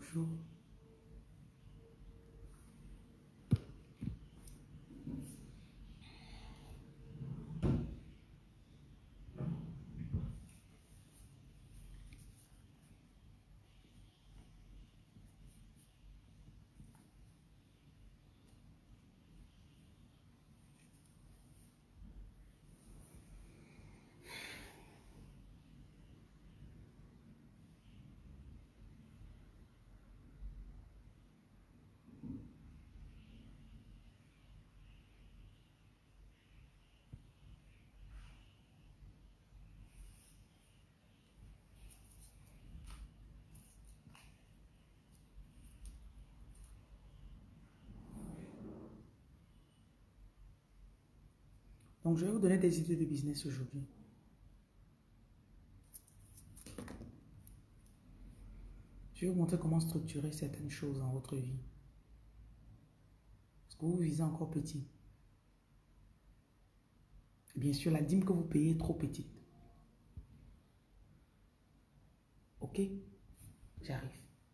Bonjour. Donc, je vais vous donner des idées de business aujourd'hui. Je vais vous montrer comment structurer certaines choses dans votre vie. Parce que vous visez encore petit. Et bien sûr, la dîme que vous payez est trop petite. Ok? J'arrive.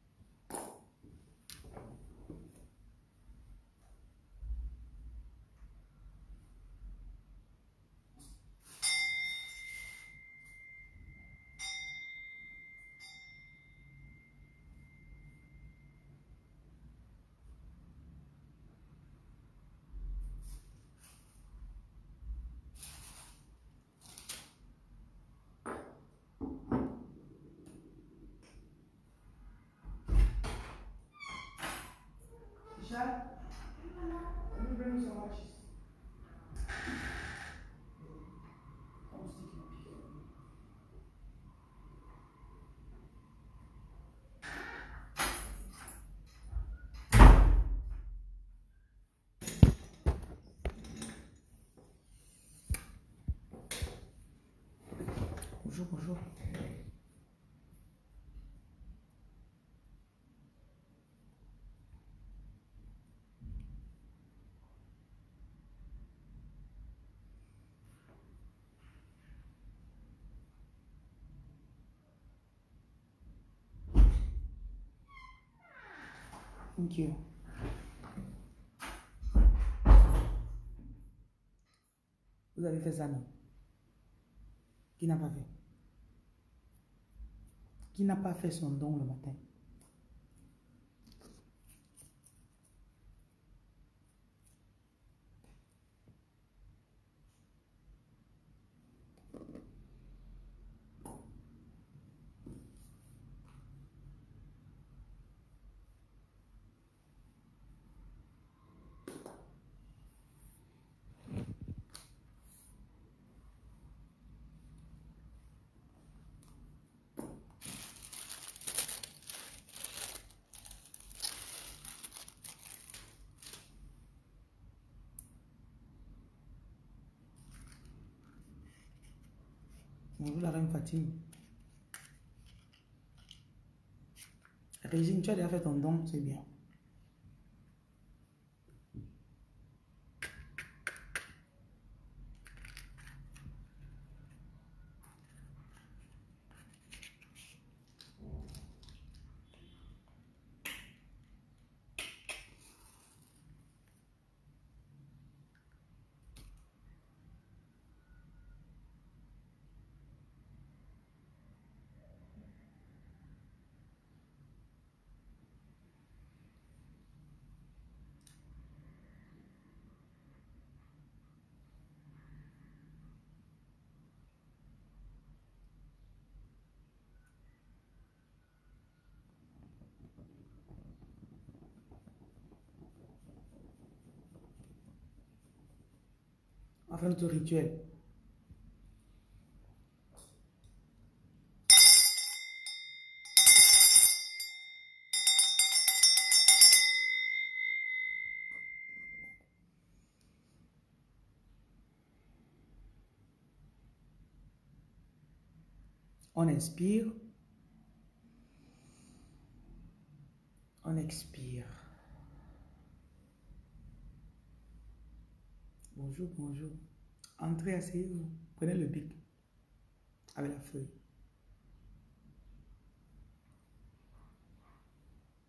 Michel, can you bring me some watches? I'm sticking up here. Bonjour, bonjour. Thank you. Vous avez fait ça, non? Qui n'a pas fait? Qui n'a pas fait son don le matin? Bonjour la reine Fatine. Régine, tu as déjà fait ton don, c'est bien. On va faire notre rituel. On inspire. On expire. Bonjour, bonjour. Entrez, asseyez-vous. Prenez le bic avec la feuille.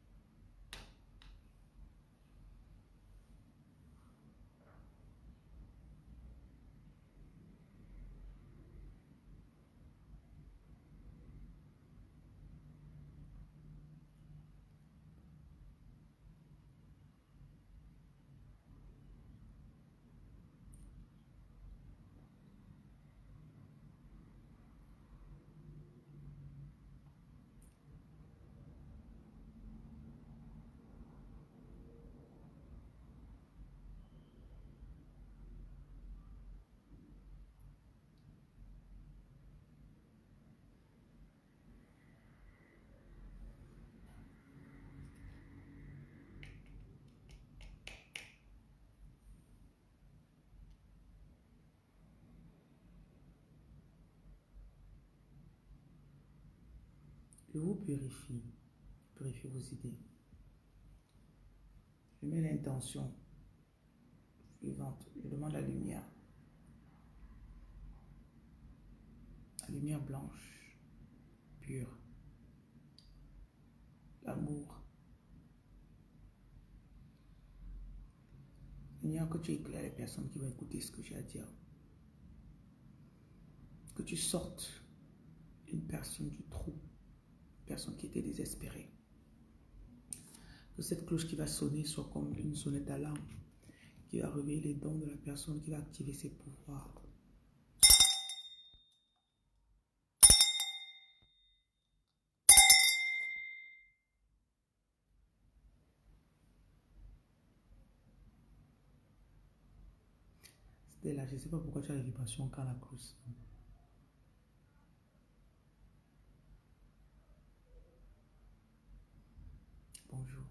Je vous purifie. Purifiez vos idées. Je mets l'intention suivante. Je demande la lumière. La lumière blanche, pure. L'amour. Seigneur, que tu éclaires les personnes qui vont écouter ce que j'ai à dire. Que tu sortes une personne du trou. Une personne qui était désespérée. Que cette cloche qui va sonner soit comme une sonnette d'alarme qui va réveiller les dons de la personne, qui va activer ses pouvoirs. C'était là, je ne sais pas pourquoi tu as les vibrations quand la cloche sonne. Bonjour.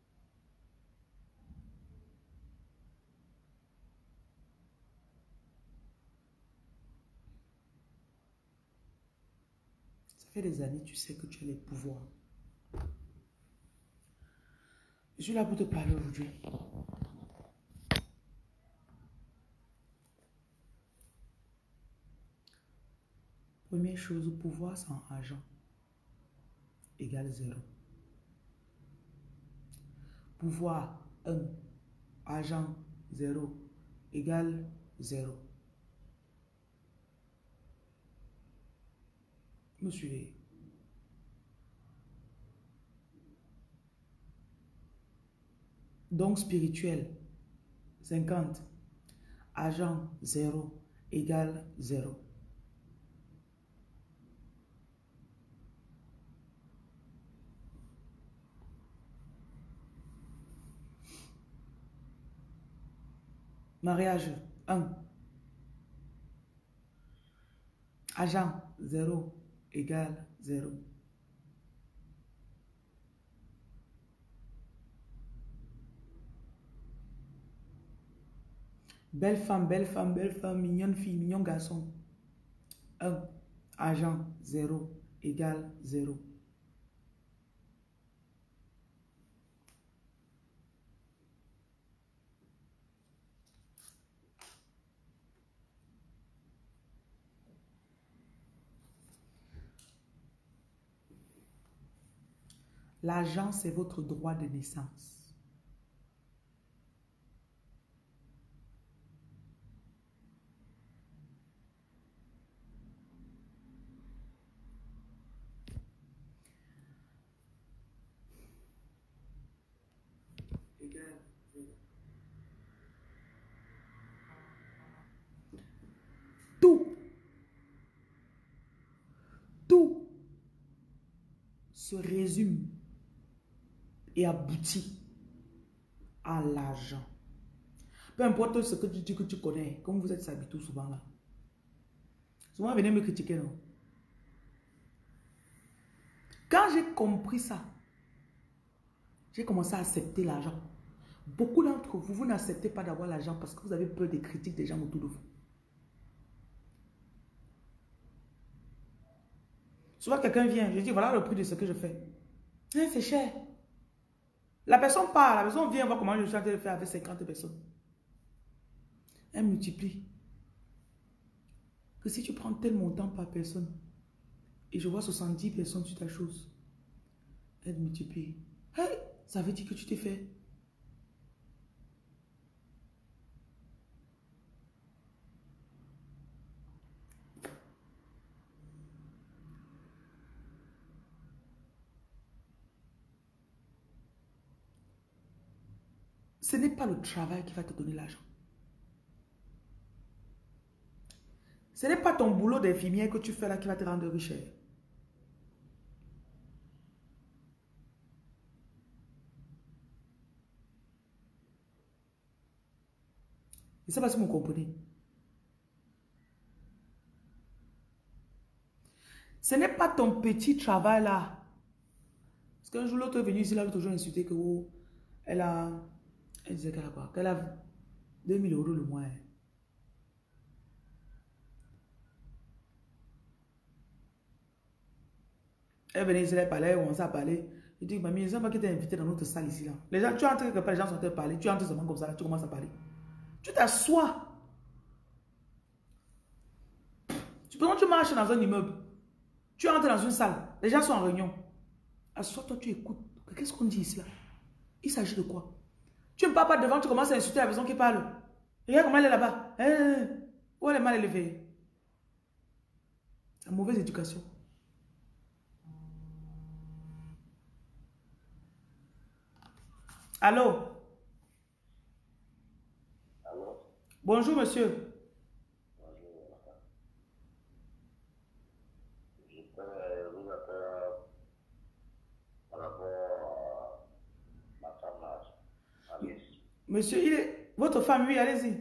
Ça fait des années, tu sais que tu as les pouvoirs. Je suis là pour te parler aujourd'hui. Première chose, pouvoir sans argent égale 0. Pouvoir 1, argent 0 égale 0. Me suivez. Donc spirituel 50, argent 0 égale 0. Mariage 1, argent 0 égale 0. Belle femme, belle femme, belle femme, mignonne fille, mignon garçon. 1, argent 0 égale 0. L'argent, c'est votre droit de naissance. Égal 0. Tout se résume et aboutit à l'argent. Peu importe ce que tu dis que tu connais, comme vous êtes habitués souvent là. Souvent, venez me critiquer, non? Quand j'ai compris ça, j'ai commencé à accepter l'argent. Beaucoup d'entre vous, vous n'acceptez pas d'avoir l'argent parce que vous avez peur des critiques des gens autour de vous. Souvent, quelqu'un vient, je dis, voilà le prix de ce que je fais. Eh, c'est cher. La personne part, la personne vient voir comment je suis en train de faire avec 50 personnes. Elle multiplie. Que si tu prends tel montant par personne, et je vois 70 personnes sur ta chose, elle multiplie. Hey, ça veut dire que tu t'es fait. Ce n'est pas le travail qui va te donner l'argent. Ce n'est pas ton boulot d'infirmière que tu fais là qui va te rendre riche. Je ne sais pas si vous comprenez. Ce n'est pas ton petit travail là. Parce qu'un jour, l'autre est venu ici, là, l'autre jour insulté que oh, elle a. Elle disait qu'elle a quoi? Qu'elle a 2000 euros le mois. Elle venait ici, elle parlait, on s'est parlé. Je dis, mamie, je ne sais pas qui t'a invité dans notre salle ici. Là. Les gens, tu entres quelque part, les gens sont en train de parler. Tu entres seulement comme ça, là, tu commences à parler. Tu t'assois. Tu marches dans un immeuble. Tu entres dans une salle. Les gens sont en réunion. Assois-toi, tu écoutes. Qu'est-ce qu'on dit ici là? Il s'agit de quoi? Tu ne parles pas devant, tu commences à insulter la personne qui parle. Regarde comment elle est là-bas. Où elle est mal élevée. C'est une mauvaise éducation. Allô? Allô? Bonjour, monsieur. Bonjour. Je vous appelle par rapport à ma femme, Alice. Monsieur, il est... Votre femme, oui, allez-y.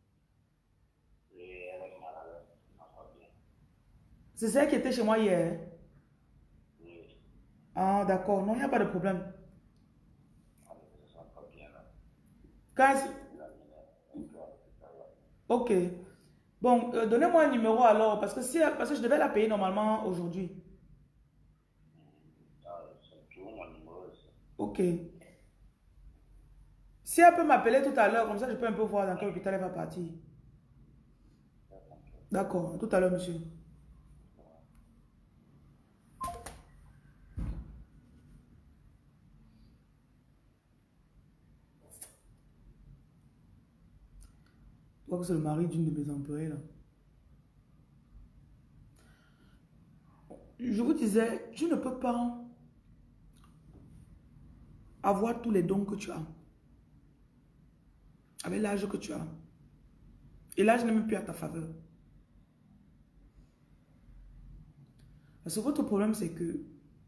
Et elle est malade, ma famille. C'est celle qui était chez moi hier. Oui, Ah, d'accord. Non, il n'y a pas de problème. elle ne se sent pas bien là. Quand... Il a mis un peu à l'hôpital là. Ok. Bon, donnez-moi un numéro alors, parce que, parce que je devais la payer normalement aujourd'hui. C'est toujours mon numéro ici. Ok. Si elle peut m'appeler tout à l'heure, comme ça je peux un peu voir dans quel hôpital elle va partir. D'accord, à tout à l'heure, monsieur. Je crois que c'est le mari d'une de mes employées là. Je vous disais, tu ne peux pas avoir tous les dons que tu as. Avec l'âge que tu as. Et l'âge n'est même plus à ta faveur. Parce que votre problème, c'est que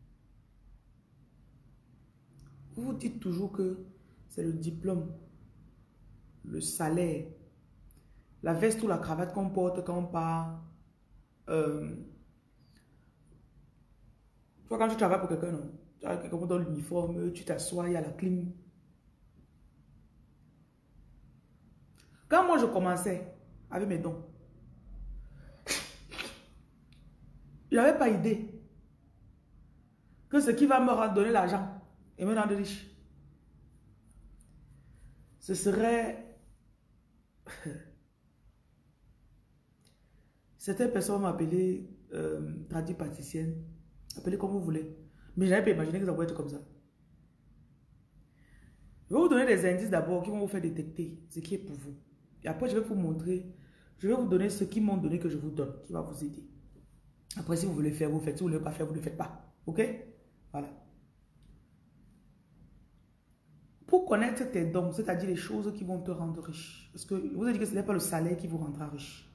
vous vous dites toujours que c'est le diplôme, le salaire, la veste ou la cravate qu'on porte quand on part. Toi, quand tu travailles pour quelqu'un, non? Tu as quelqu'un dans l'uniforme, tu t'assois, il y a la clim. Quand moi je commençais avec mes dons, je n'avais pas idée que ce qui va me donner l'argent et me rendre riche, ce serait... Certaines personnes m'appelaient tradie pâtissienne, appelez comme vous voulez. Mais je n'avais pas imaginé que ça pouvait être comme ça. Je vais vous donner des indices d'abord qui vont vous faire détecter ce qui est pour vous. Et après, je vais vous montrer, je vais vous donner ce qu'ils m'ont donné que je vous donne, qui va vous aider. Après, si vous voulez faire, vous faites. Si vous ne voulez pas faire, vous ne le faites pas. Ok? Voilà. Pour connaître tes dons, c'est-à-dire les choses qui vont te rendre riche. Parce que je vous ai dit que ce n'est pas le salaire qui vous rendra riche.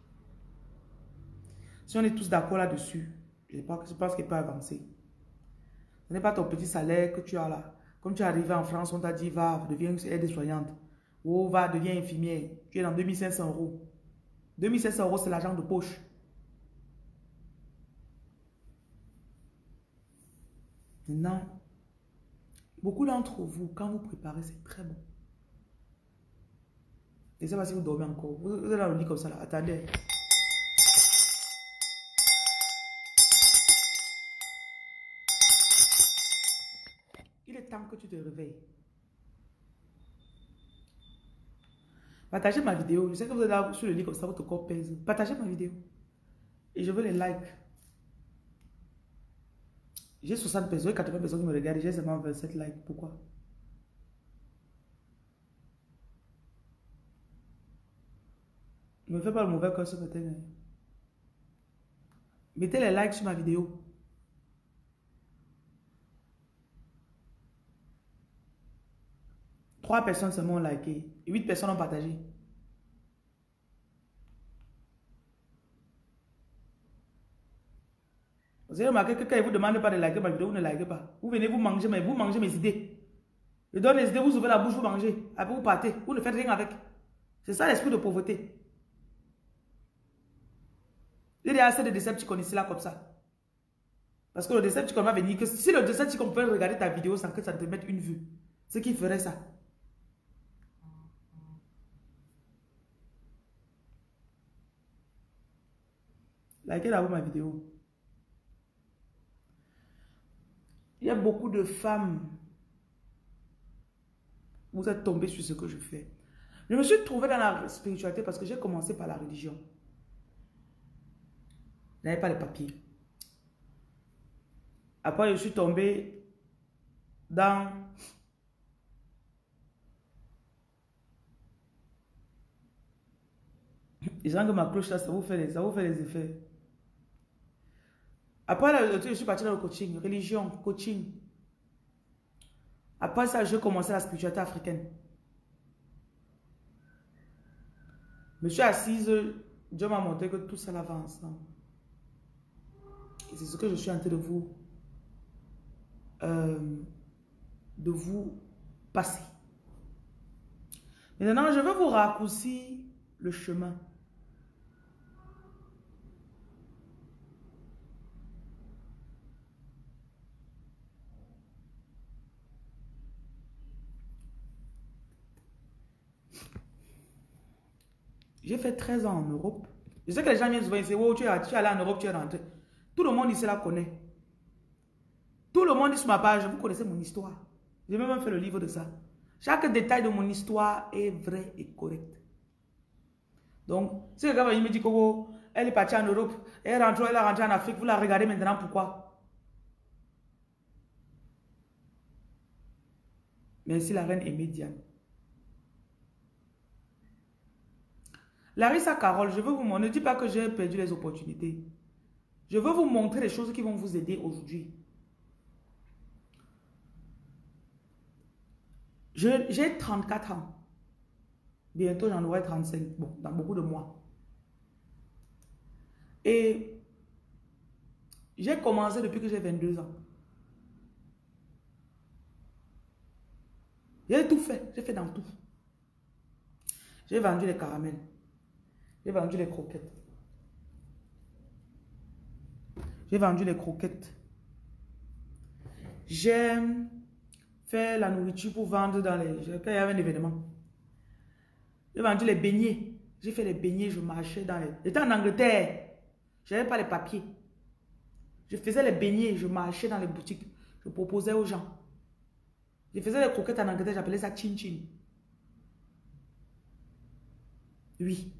Si on est tous d'accord là-dessus, je pense qu'il peut avancer. Ce n'est pas ton petit salaire que tu as là. Comme tu es arrivé en France, on t'a dit, va, deviens aide-soignante. Ou va, deviens infirmière. Tu es dans 2500 euros. 2500 euros, c'est l'argent de poche. Maintenant, beaucoup d'entre vous, quand vous préparez, c'est très bon. Je ne sais pas si vous dormez encore. Vous êtes dans le lit comme ça là. Attendez. Il est temps que tu te réveilles. Partagez ma vidéo. Je sais que vous êtes là sur le lit comme ça, votre corps pèse. Partagez ma vidéo. Et je veux les likes. J'ai 60 personnes, 80 personnes qui me regardent. J'ai seulement 27 likes. Pourquoi? Ne me fais pas le mauvais cœur ce matin. Mettez les likes sur ma vidéo. Trois personnes seulement ont liké. Et 8 personnes ont partagé. Vous avez remarqué que quand il ne vous demande pas de liker ma vidéo, vous ne likez pas. Vous venez vous manger, mais vous mangez mes idées. Je donne les idées, vous ouvrez la bouche, vous mangez. Après vous partez. Vous ne faites rien avec. C'est ça l'esprit de pauvreté. Il y a assez de Decepticons ici là comme ça. Parce que le Decepticon va venir. Que si le Decepticon peut regarder ta vidéo sans que ça te mette une vue, c'est qui ferait ça? Likez d'abord ma vidéo. Il y a beaucoup de femmes. Vous êtes tombés sur ce que je fais. Je me suis trouvée dans la spiritualité parce que j'ai commencé par la religion. Je n'avais pas les papiers. Après, je suis tombée dans... Ils disent que ma cloche là, ça vous fait les effets. Après, là, je suis partie dans le coaching, religion, coaching. Après ça, j'ai commencé la spiritualité africaine. Je me suis assise, Dieu m'a montré que tout ça là va ensemble. Et c'est ce que je suis en train de vous passer. Maintenant, je veux vous raccourcir le chemin. J'ai fait 13 ans en Europe. Je sais que les gens viennent souvent ici, oh, tu es allé en Europe, tu es rentré. Tout le monde ici la connaît. Tout le monde est sur ma page, vous connaissez mon histoire. J'ai même fait le livre de ça. Chaque détail de mon histoire est vrai et correct. Donc, si quelqu'un me dit que oh, elle est partie en Europe, elle est rentrée en Afrique, vous la regardez maintenant, pourquoi? Merci la reine Aimée Diane. Larissa Carole, je veux vous montrer, ne dis pas que j'ai perdu les opportunités. Je veux vous montrer les choses qui vont vous aider aujourd'hui. J'ai 34 ans. Bientôt, j'en aurai 35. Bon, dans beaucoup de mois. Et j'ai commencé depuis que j'ai 22 ans. J'ai tout fait. J'ai fait dans tout. J'ai vendu les caramels. J'ai vendu les croquettes. J'ai vendu les croquettes. J'ai fait la nourriture pour vendre dans les... Quand il y avait un événement. J'ai vendu les beignets. J'ai fait les beignets, je marchais dans les... J'étais en Angleterre. Je n'avais pas les papiers. Je faisais les beignets, je marchais dans les boutiques. Je proposais aux gens. Je faisais les croquettes en Angleterre, j'appelais ça chin-chin. Oui.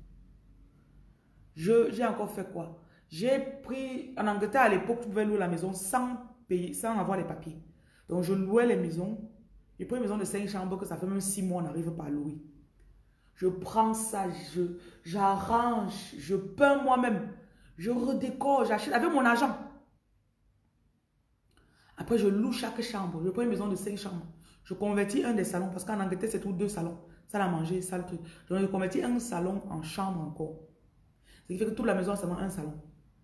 J'ai encore fait quoi? J'ai pris... En Angleterre, à l'époque, tu pouvais louer la maison sans payer, sans avoir les papiers. Donc, je louais les maisons. J'ai pris une maison de 5 chambres que ça fait même 6 mois, on n'arrive pas à louer. Je prends ça, j'arrange, je peins moi-même. Je redécore, j'achète avec mon argent. Après, je loue chaque chambre. Je prends une maison de 5 chambres. Je convertis un des salons, parce qu'en Angleterre, c'est tout 2 salons. Salle à manger, salle truc. Donc, je convertis un salon en chambre encore. Ce qui fait que toute la maison a seulement un salon.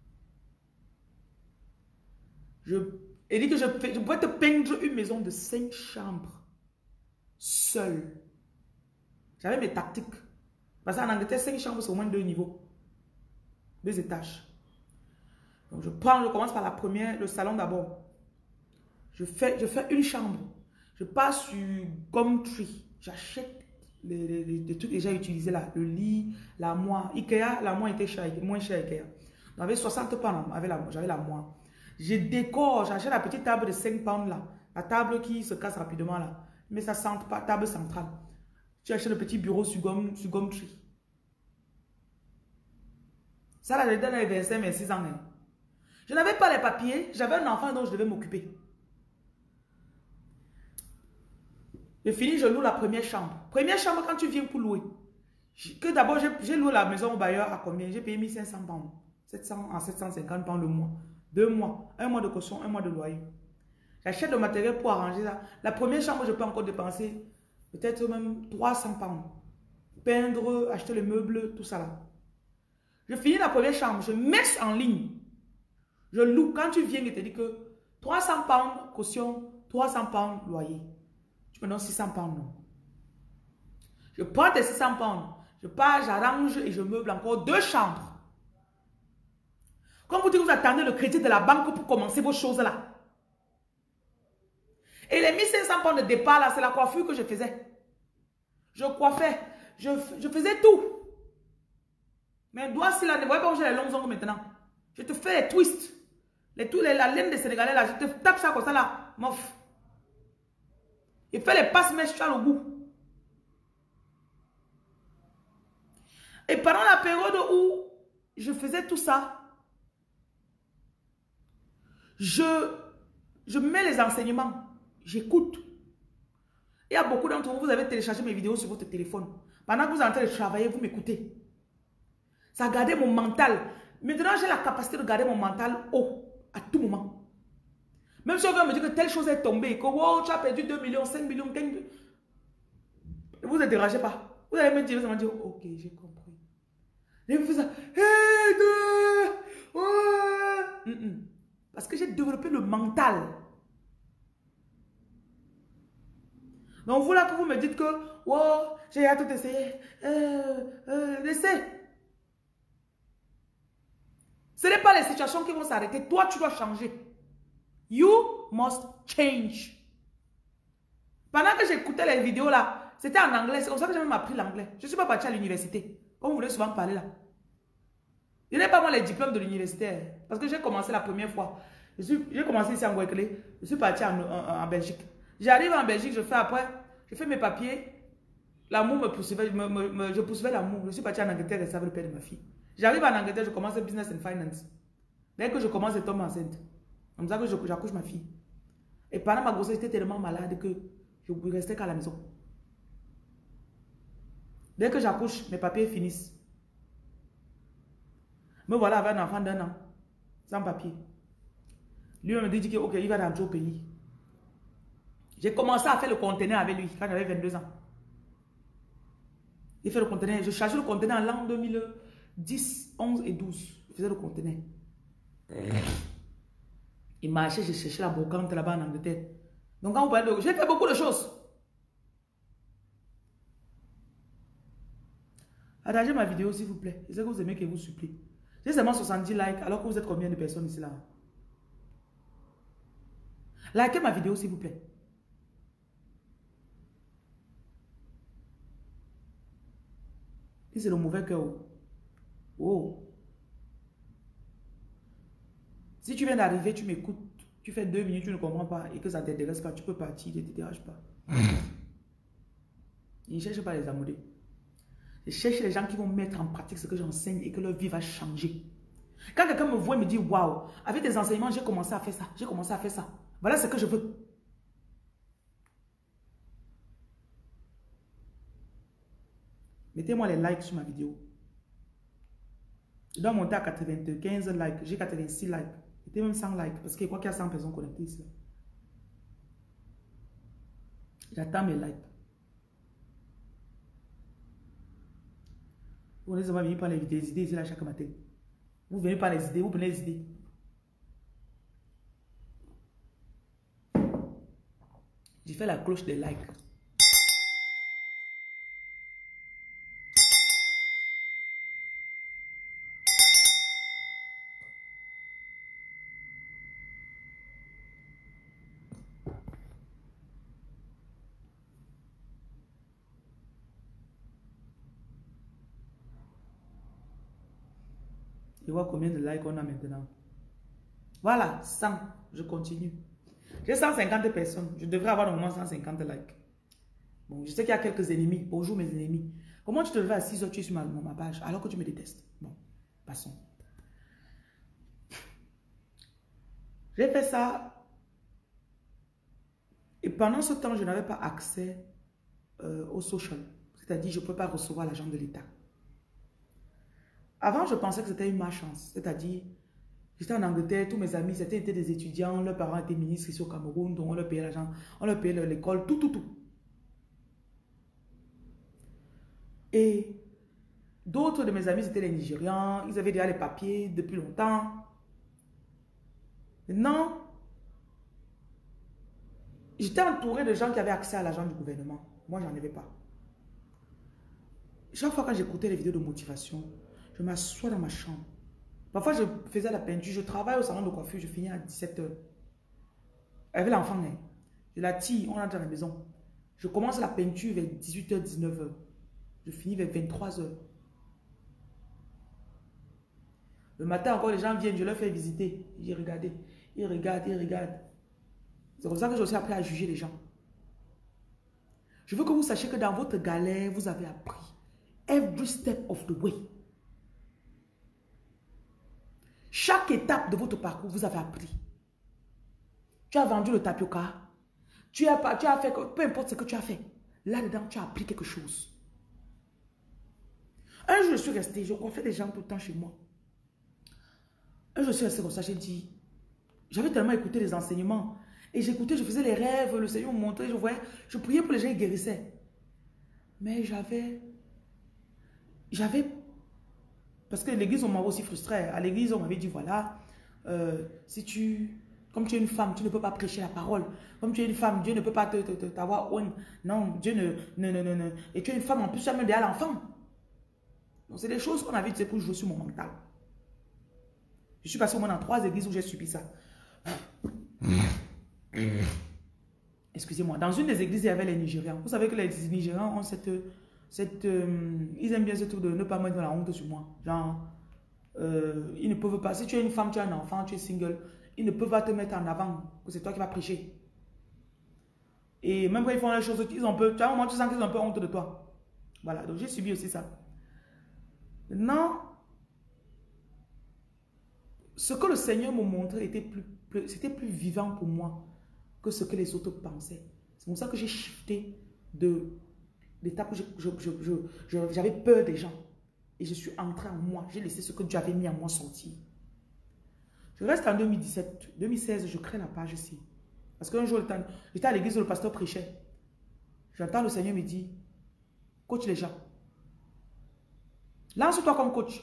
Et dit que je pourrais te peindre une maison de 5 chambres. Seule. J'avais mes tactiques. Parce qu'en Angleterre, 5 chambres, c'est au moins 2 niveaux. 2 étages. Donc, je commence par la première, le salon d'abord. Je fais une chambre. Je passe sur Gumtree. J'achète les trucs déjà utilisés là. Le lit, la moire. Ikea, la moire était chère, moins chère Ikea. J'avais 60 pounds, j'avais la moire. Je décore, j'achète la petite table de 5 pounds là. La table qui se casse rapidement là. Mais ça sent pas, table centrale. Tu achètes le petit bureau sur Gumtree. Ça là, je donne les 25, 26 ans. Hein. Je n'avais pas les papiers, j'avais un enfant dont je devais m'occuper. Je finis, je loue la première chambre. Première chambre, quand tu viens pour louer. Que d'abord, j'ai loué la maison au bailleur à combien? J'ai payé 1500 pounds. 700 à 750 pounds le mois. 2 mois. 1 mois de caution, 1 mois de loyer. J'achète le matériel pour arranger ça. La première chambre, je peux encore dépenser peut-être même 300 pounds. Peindre, acheter les meubles, tout ça là. Je finis la première chambre, je mets en ligne. Je loue. Quand tu viens, il te dit que 300 pounds caution, 300 pounds loyer. Tu me donnes 600 pounds, non. Je prends tes 600 pounds. Je pars, j'arrange et je meuble encore 2 chambres. Comme vous dites que vous attendez le crédit de la banque pour commencer vos choses là. Et les 1500 pounds de départ là, c'est la coiffure que je faisais. Je coiffais. Je faisais tout. Mais doigt si là, ne voyez pas où j'ai les longs ongles maintenant. Je te fais les twists. La laine des Sénégalais là, je te tape ça comme ça là. mof. Il fait les passes-mèches, tu as le goût. Et pendant la période où je faisais tout ça, je mets les enseignements, j'écoute. Il y a beaucoup d'entre vous, vous avez téléchargé mes vidéos sur votre téléphone. Pendant que vous êtes en train de travailler, vous m'écoutez. Ça a gardé mon mental. Maintenant, j'ai la capacité de garder mon mental haut à tout moment. Même si on vient me dire que telle chose est tombée, que wow, tu as perdu 2 millions, 5 millions, 15 millions. Ne vous interrogez pas. Vous allez me dire, ok, j'ai compris. Et vous faites ça. Parce que j'ai développé le mental. Donc vous là que vous me dites que wow, j'ai hâte de t'essayer. Laissez. Ce n'est pas les situations qui vont s'arrêter. Toi, tu dois changer. You must change. Pendant que j'écoutais les vidéos là, c'était en anglais. C'est comme ça que j'ai même appris l'anglais. Je ne suis pas partie à l'université. Comme vous voulez souvent parler là. Je n'ai pas moi les diplômes de l'université. Parce que j'ai commencé la première fois. J'ai commencé ici en Guadeloupe. Je suis partie en Belgique. J'arrive en Belgique, je fais après. Je fais mes papiers. L'amour me poursuivait. Je poursuivais l'amour. Je suis partie en Angleterre et ça veut le père de ma fille. J'arrive en Angleterre, je commence le business and finance. Dès que je commence, je tombe enceinte. Comme ça que j'accouche ma fille. Et pendant ma grossesse, j'étais tellement malade que je ne restais qu'à la maison. Dès que j'accouche, mes papiers finissent. Me voilà avec un enfant d'1 an, sans papier. Lui, on me dit que, ok, il va rentrer au pays. J'ai commencé à faire le conteneur avec lui quand j'avais 22 ans. Il fait le conteneur. Je chargeais le conteneur en l'an 2010, 11 et 12. Je faisais le conteneur. Il marchait, je cherchais la brocante là-bas en Angleterre. Donc quand vous parlez de... J'ai fait beaucoup de choses. Partagez ma vidéo s'il vous plaît. Je sais que vous aimez que vous supplie. J'ai seulement 70 likes alors que vous êtes combien de personnes ici là? Likez ma vidéo s'il vous plaît. Si c'est le mauvais cœur. Oh. Si tu viens d'arriver, tu m'écoutes, tu fais 2 minutes, tu ne comprends pas et que ça ne t'intéresse pas, tu peux partir, ne te dérange pas. Je ne cherche pas les amoureux. Je cherche les gens qui vont mettre en pratique ce que j'enseigne et que leur vie va changer. Quand quelqu'un me voit et me dit, waouh, avec tes enseignements, j'ai commencé à faire ça, j'ai commencé à faire ça. Voilà ce que je veux. Mettez-moi les likes sur ma vidéo. Je dois monter à 95 likes. J'ai 86 likes. Mettez même 100 likes. Parce que je crois qu'il y a 100 personnes connectées ici. J'attends mes likes. Vous venez venir par les idées ici là chaque matin. Vous venez par les idées, vous prenez les idées. J'ai fait la cloche des likes. Je vois combien de likes on a maintenant. Voilà, 100. Je continue. J'ai 150 personnes. Je devrais avoir au moins 150 likes. Bon, je sais qu'il y a quelques ennemis. Bonjour mes ennemis. Comment tu te lèves à 6 h, tu es sur ma page alors que tu me détestes? Bon, passons. J'ai fait ça. Et pendant ce temps, je n'avais pas accès au social. C'est-à-dire, je ne peux pas recevoir l'argent de l'État. Avant, je pensais que c'était une malchance. C'est-à-dire, j'étais en Angleterre, tous mes amis, c'était des étudiants, leurs parents étaient ministres ici au Cameroun, donc on leur payait l'argent, on leur payait l'école, tout. Et d'autres de mes amis, c'était les Nigérians, ils avaient déjà les papiers depuis longtemps. Maintenant, j'étais entouré de gens qui avaient accès à l'argent du gouvernement. Moi, j'en avais pas. Chaque fois quand j'écoutais les vidéos de motivation, je m'assois dans ma chambre. Parfois, je faisais la peinture. Je travaille au salon de coiffure. Je finis à 17 h. Avec l'enfant, hein. Je la tire. On entre à la maison. Je commence la peinture vers 18 h, 19 h. Je finis vers 23 h. Le matin, encore, les gens viennent. Je leur fais visiter. J'ai regardé. Ils regardent. C'est comme ça que j'ai aussi appris à juger les gens. Je veux que vous sachiez que dans votre galère, vous avez appris. Every step of the way. Chaque étape de votre parcours, vous avez appris. Tu as vendu le tapioca. Tu as fait, peu importe ce que tu as fait. Là-dedans, tu as appris quelque chose. Un jour, je suis restée, je confie des gens tout le temps chez moi. Un jour, je suis restée comme ça, j'ai dit, j'avais tellement écouté les enseignements. Et j'écoutais, je faisais les rêves, le Seigneur me montrait, je voyais, je priais pour les gens, ils guérissaient. Mais parce que l'église, on m'avait aussi frustré. À l'église, on m'avait dit, voilà, comme tu es une femme, tu ne peux pas prêcher la parole. Comme tu es une femme, Dieu ne peut pas t'avoir honte. Non, Dieu ne. Et tu es une femme, en plus, tu as même déjà l'enfant. Donc, c'est des choses qu'on avait dit pour jouer sur mon mental. Je suis passé au moins dans 3 églises où j'ai subi ça. Excusez-moi. Dans une des églises, il y avait les Nigérians. Vous savez que les Nigérians ont ils aiment bien ce truc de ne pas mettre la honte sur moi. Genre, ils ne peuvent pas. Si tu es une femme, tu as un enfant, tu es single, ils ne peuvent pas te mettre en avant que c'est toi qui vas prêcher. Et même quand ils font les choses, tu as un moment, tu sens qu'ils ont un peu honte de toi. Voilà. Donc, j'ai subi aussi ça. Maintenant, ce que le Seigneur me montrait c'était plus vivant pour moi que ce que les autres pensaient. C'est pour ça que j'ai shifté d'étape où j'avais peur des gens. Et je suis entrée en moi. J'ai laissé ce que Dieu avait mis en moi sortir. Je reste en 2017. 2016, je crée la page ici. Parce qu'un jour, j'étais à l'église où le pasteur prêchait. J'entends le Seigneur me dire, coach les gens. Lance-toi comme coach.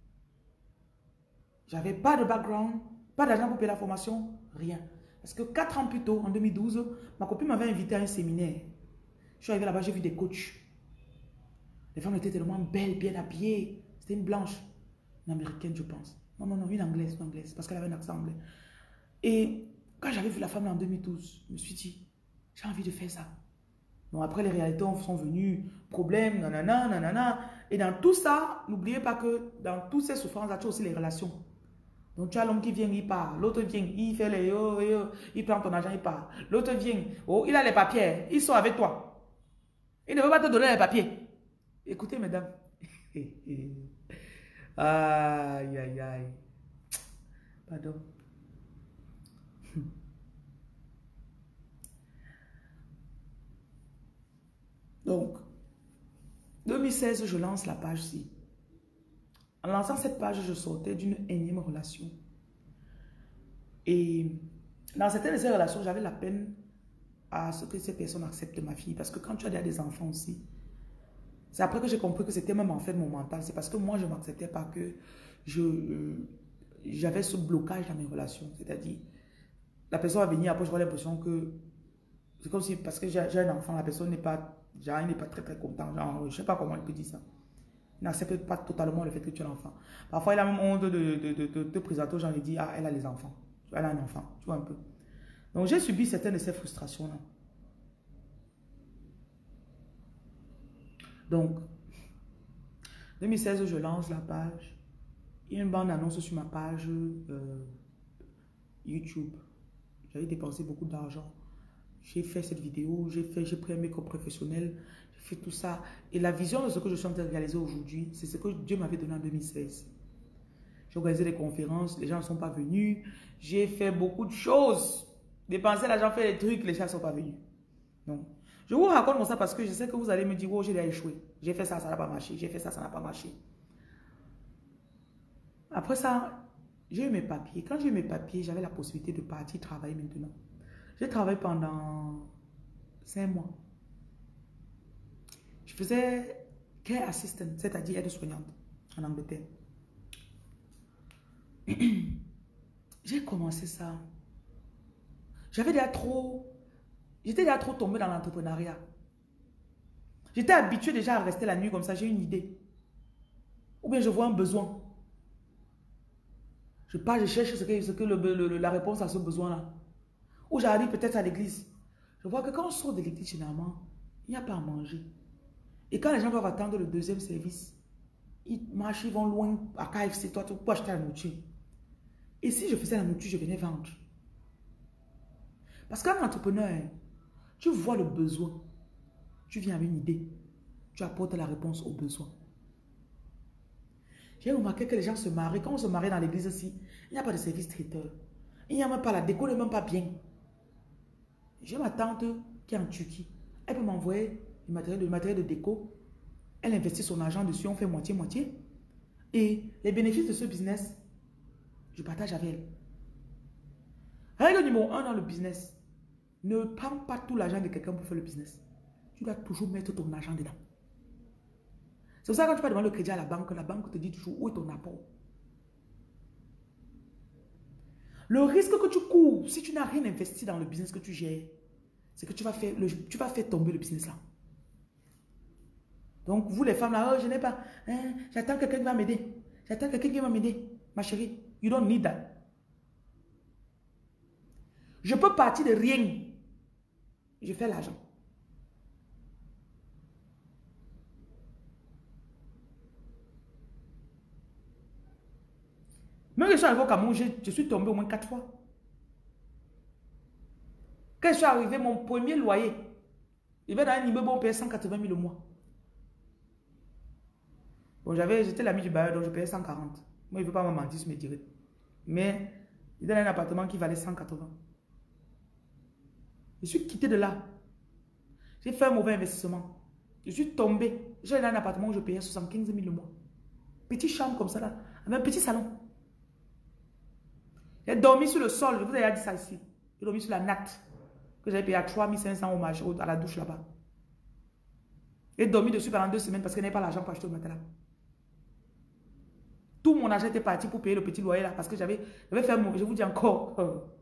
J'avais pas de background, pas d'argent pour payer la formation, rien. Parce que 4 ans plus tôt, en 2012, ma copine m'avait invité à un séminaire. Je suis arrivé là-bas, j'ai vu des coachs. Les femmes étaient tellement belles, bien habillées. C'était une blanche, une américaine, je pense. Non, une anglaise, parce qu'elle avait un accent anglais. Et quand j'avais vu la femme là en 2012, je me suis dit, j'ai envie de faire ça. Donc après, les réalités sont venues, problèmes, nanana, nanana. Et dans tout ça, n'oubliez pas que dans toutes ces souffrances-là, tu as aussi les relations. Donc tu as l'homme qui vient, il part. L'autre vient, il fait les il prend ton argent, il part. L'autre vient, oh, il a les papiers, il sort avec toi. Il ne veut pas te donner les papiers. Écoutez, mesdames. Aïe, aïe, aïe. Pardon. Donc, 2016, je lance la page-ci. En lançant cette page, je sortais d'une énième relation. Et dans certaines de ces relations, j'avais la peine à ce que ces personnes acceptent ma fille. Parce que quand tu as déjà des enfants aussi, c'est après que j'ai compris que c'était même en fait mon mental. C'est parce que moi, je ne m'acceptais pas que j'avais ce blocage dans mes relations. C'est-à-dire, la personne va venir, après, j'aurai l'impression que c'est comme si, parce que j'ai un enfant, la personne n'est pas, genre, il n'est pas très très content. Genre, je ne sais pas comment il peut dire ça. Il n'accepte pas totalement le fait que tu es un enfant. Parfois, il a même honte de te présenter aux gens et dire, ah, elle a les enfants. Elle a un enfant, tu vois un peu. Donc, j'ai subi certaines de ces frustrations-là. Donc, 2016, je lance la page. Il y a une bande-annonce sur ma page YouTube. J'avais dépensé beaucoup d'argent. J'ai fait cette vidéo, j'ai pris un make-up professionnel, j'ai fait tout ça. Et la vision de ce que je suis en train de réaliser aujourd'hui, c'est ce que Dieu m'avait donné en 2016. J'ai organisé des conférences, les gens ne sont pas venus. J'ai fait beaucoup de choses. Dépenser l'argent, faire des trucs, les gens ne sont pas venus. Donc, je vous raconte ça parce que je sais que vous allez me dire, oh, j'ai échoué. J'ai fait ça, ça n'a pas marché. J'ai fait ça, ça n'a pas marché. Après ça, j'ai eu mes papiers. Quand j'ai eu mes papiers, j'avais la possibilité de partir travailler maintenant. J'ai travaillé pendant 5 mois. Je faisais care assistant, c'est-à-dire aide-soignante en Angleterre. J'ai commencé ça. J'étais déjà trop tombée dans l'entrepreneuriat. J'étais habituée déjà à rester la nuit comme ça, j'ai une idée. Ou bien je vois un besoin. Je pars, je cherche la réponse à ce besoin-là. Ou j'arrive peut-être à l'église. Je vois que quand on sort de l'église, généralement, il n'y a pas à manger. Et quand les gens doivent attendre le deuxième service, ils marchent, ils vont loin à KFC, toi, pour acheter la nourriture. Et si je faisais la nourriture, je venais vendre. Parce qu'un entrepreneur, tu vois le besoin. Tu viens avec une idée. Tu apportes la réponse au besoin. J'ai remarqué que les gens se marient. Quand on se marie dans l'église aussi, il n'y a pas de service traiteur. Il n'y a même pas la déco, n'est même pas bien. J'ai ma tante qui est en Turquie. Elle peut m'envoyer le matériel de déco. Elle investit son argent dessus, on fait moitié-moitié. Et les bénéfices de ce business, je partage avec elle. Règle numéro 1 dans le business. Ne prends pas tout l'argent de quelqu'un pour faire le business. Tu dois toujours mettre ton argent dedans. C'est pour ça que quand tu vas demander le crédit à la banque te dit toujours où est ton apport. Le risque que tu cours, si tu n'as rien investi dans le business que tu gères, c'est que tu vas faire tomber le business là. Donc, vous les femmes là, oh, je n'ai pas, hein, j'attends quelqu'un qui va m'aider. J'attends quelqu'un qui va m'aider. Ma chérie, you don't need that. Je peux partir de rien. Je fais l'argent. Même que je suis arrivé au Cameroun, je suis tombé au moins 4 fois. Quand je suis arrivé, mon premier loyer, il va dans un immeuble, on payait 180 000 au mois. Bon, j'étais l'ami du bailleur, donc je payais 140. Moi, il ne veut pas me mentir sur mes directs. Mais il donne un appartement qui valait 180. Je suis quitté de là. J'ai fait un mauvais investissement. Je suis tombé. J'ai un appartement où je payais 75 000 le mois. Petite chambre comme ça là, avec un petit salon. J'ai dormi sur le sol, je vous ai dit ça ici. J'ai dormi sur la natte, que j'avais payé à 3 500 à la douche là-bas. J'ai dormi dessus pendant 2 semaines parce que je n'avais pas l'argent pour acheter le matelas. Tout mon argent était parti pour payer le petit loyer là parce que j'avais fait un mauvais, je vous dis encore.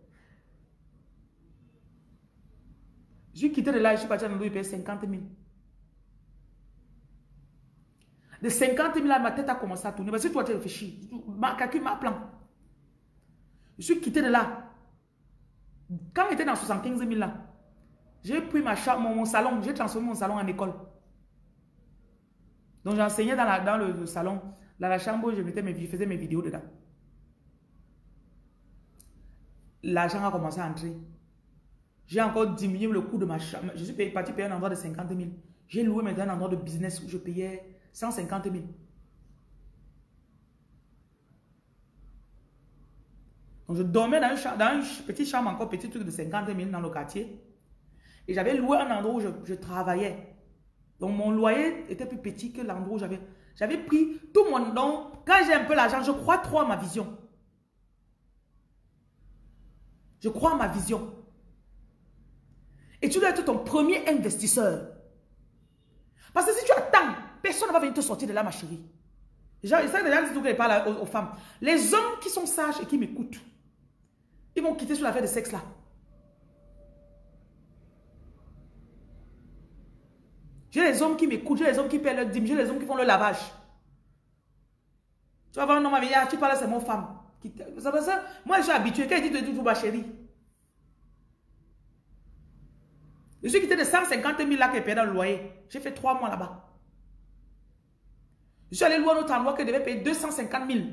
Je suis quitté de là, je suis parti à Nando, je payais 50 000. De 50 000 là, ma tête a commencé à tourner. Parce que toi, tu réfléchis. Calcule ma plan. Je suis quitté de là. Quand j'étais dans 75 000 là, j'ai pris mon salon, j'ai transformé mon salon en école. Donc j'enseignais dans le salon, dans la chambre où je faisais mes vidéos dedans. L'argent a commencé à entrer. J'ai encore diminué le coût de ma chambre. Je suis parti payer un endroit de 50 000. J'ai loué maintenant un endroit de business où je payais 150 000. Donc je dormais dans une petite chambre, encore petit truc de 50 000 dans le quartier. Et j'avais loué un endroit où je travaillais. Donc mon loyer était plus petit que l'endroit où j'avais pris tout mon don. Quand j'ai un peu l'argent, je crois trop à ma vision. Je crois à ma vision. Et tu dois être ton premier investisseur. Parce que si tu attends, personne ne va venir te sortir de là, ma chérie. C'est ça que je parle aux femmes. Les hommes qui sont sages et qui m'écoutent, ils vont quitter sur l'affaire de sexe là. J'ai les hommes qui m'écoutent, j'ai les hommes qui paient leur dîme, j'ai les hommes qui font le lavage. Tu vas voir un homme avec tu parles, c'est mon femme. Ça, moi, je suis habitué. Quand il dit toujours ma chérie. Je suis quitté de 150 000 là qui est payé dans le loyer. J'ai fait 3 mois là-bas. Je suis allé louer un autre endroit que je devais payer 250 000.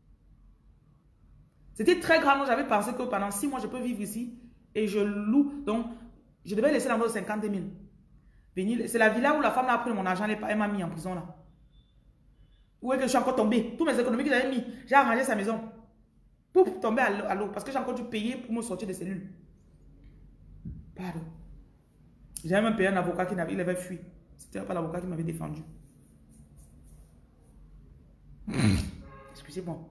C'était très grand. J'avais pensé que pendant 6 mois, je peux vivre ici. Et je loue. Donc, je devais laisser l'endroit de 50 000. C'est la villa où la femme a pris mon argent. Elle m'a mis en prison là. Où est-ce que je suis encore tombé? Toutes mes économies que j'avais mis, j'ai arrangé sa maison. Pour tomber à l'eau. Parce que j'ai encore dû payer pour me sortir des cellules. Pardon. J'avais même payé un avocat qui avait fui. C'était pas l'avocat qui m'avait défendu. Excusez-moi.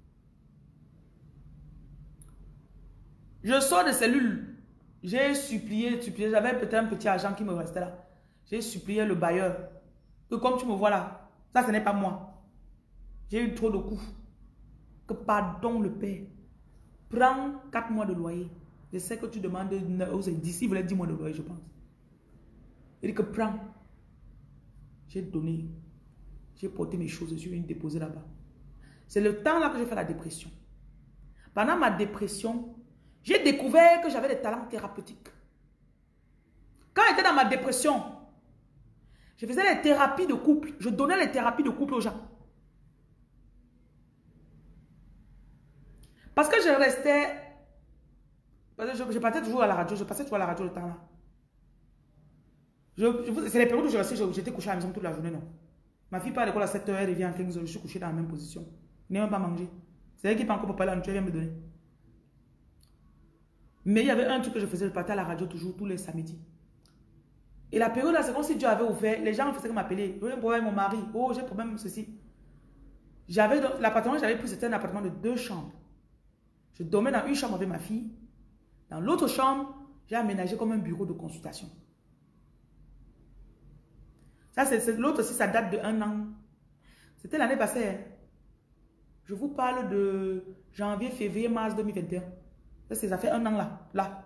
Je sors de cellules. J'ai supplié. J'avais peut-être un petit argent qui me restait là. J'ai supplié le bailleur. Que comme tu me vois là, ça ce n'est pas moi. J'ai eu trop de coups. Que pardon le père. Prends 4 mois de loyer. Je sais que tu demandes d'ici, il voulait 10 mois de loyer, je pense. Il dit que prends. J'ai donné. J'ai porté mes choses, je suis venu déposer là-bas. C'est le temps là que j'ai fait la dépression. Pendant ma dépression, j'ai découvert que j'avais des talents thérapeutiques. Quand j'étais dans ma dépression, je faisais les thérapies de couple. Je donnais les thérapies de couple aux gens. Parce que je restais Parce que je partais toujours à la radio, je passais toujours à la radio le temps là. C'est les périodes où j'étais couché à la maison toute la journée, non. Ma fille part à l'école à 7h, elle revient à 15h, je suis couché dans la même position. Je n'ai même pas mangé. C'est elle qui pas encore pour parler en tu viens me donner. Mais il y avait un truc que je faisais, je partais à la radio toujours, tous les samedis. Et la période là, c'est comme si Dieu avait ouvert, les gens faisaient que m'appeler. J'ai un problème avec mon mari, oh j'ai un problème ceci. L'appartement que j'avais pris, c'était un appartement de 2 chambres. Je dormais dans une chambre avec ma fille. Dans l'autre chambre, j'ai aménagé comme un bureau de consultation. Ça, l'autre aussi, ça date de 1 an. C'était l'année passée. Hein. Je vous parle de janvier, février, mars 2021. Ça fait 1 an là.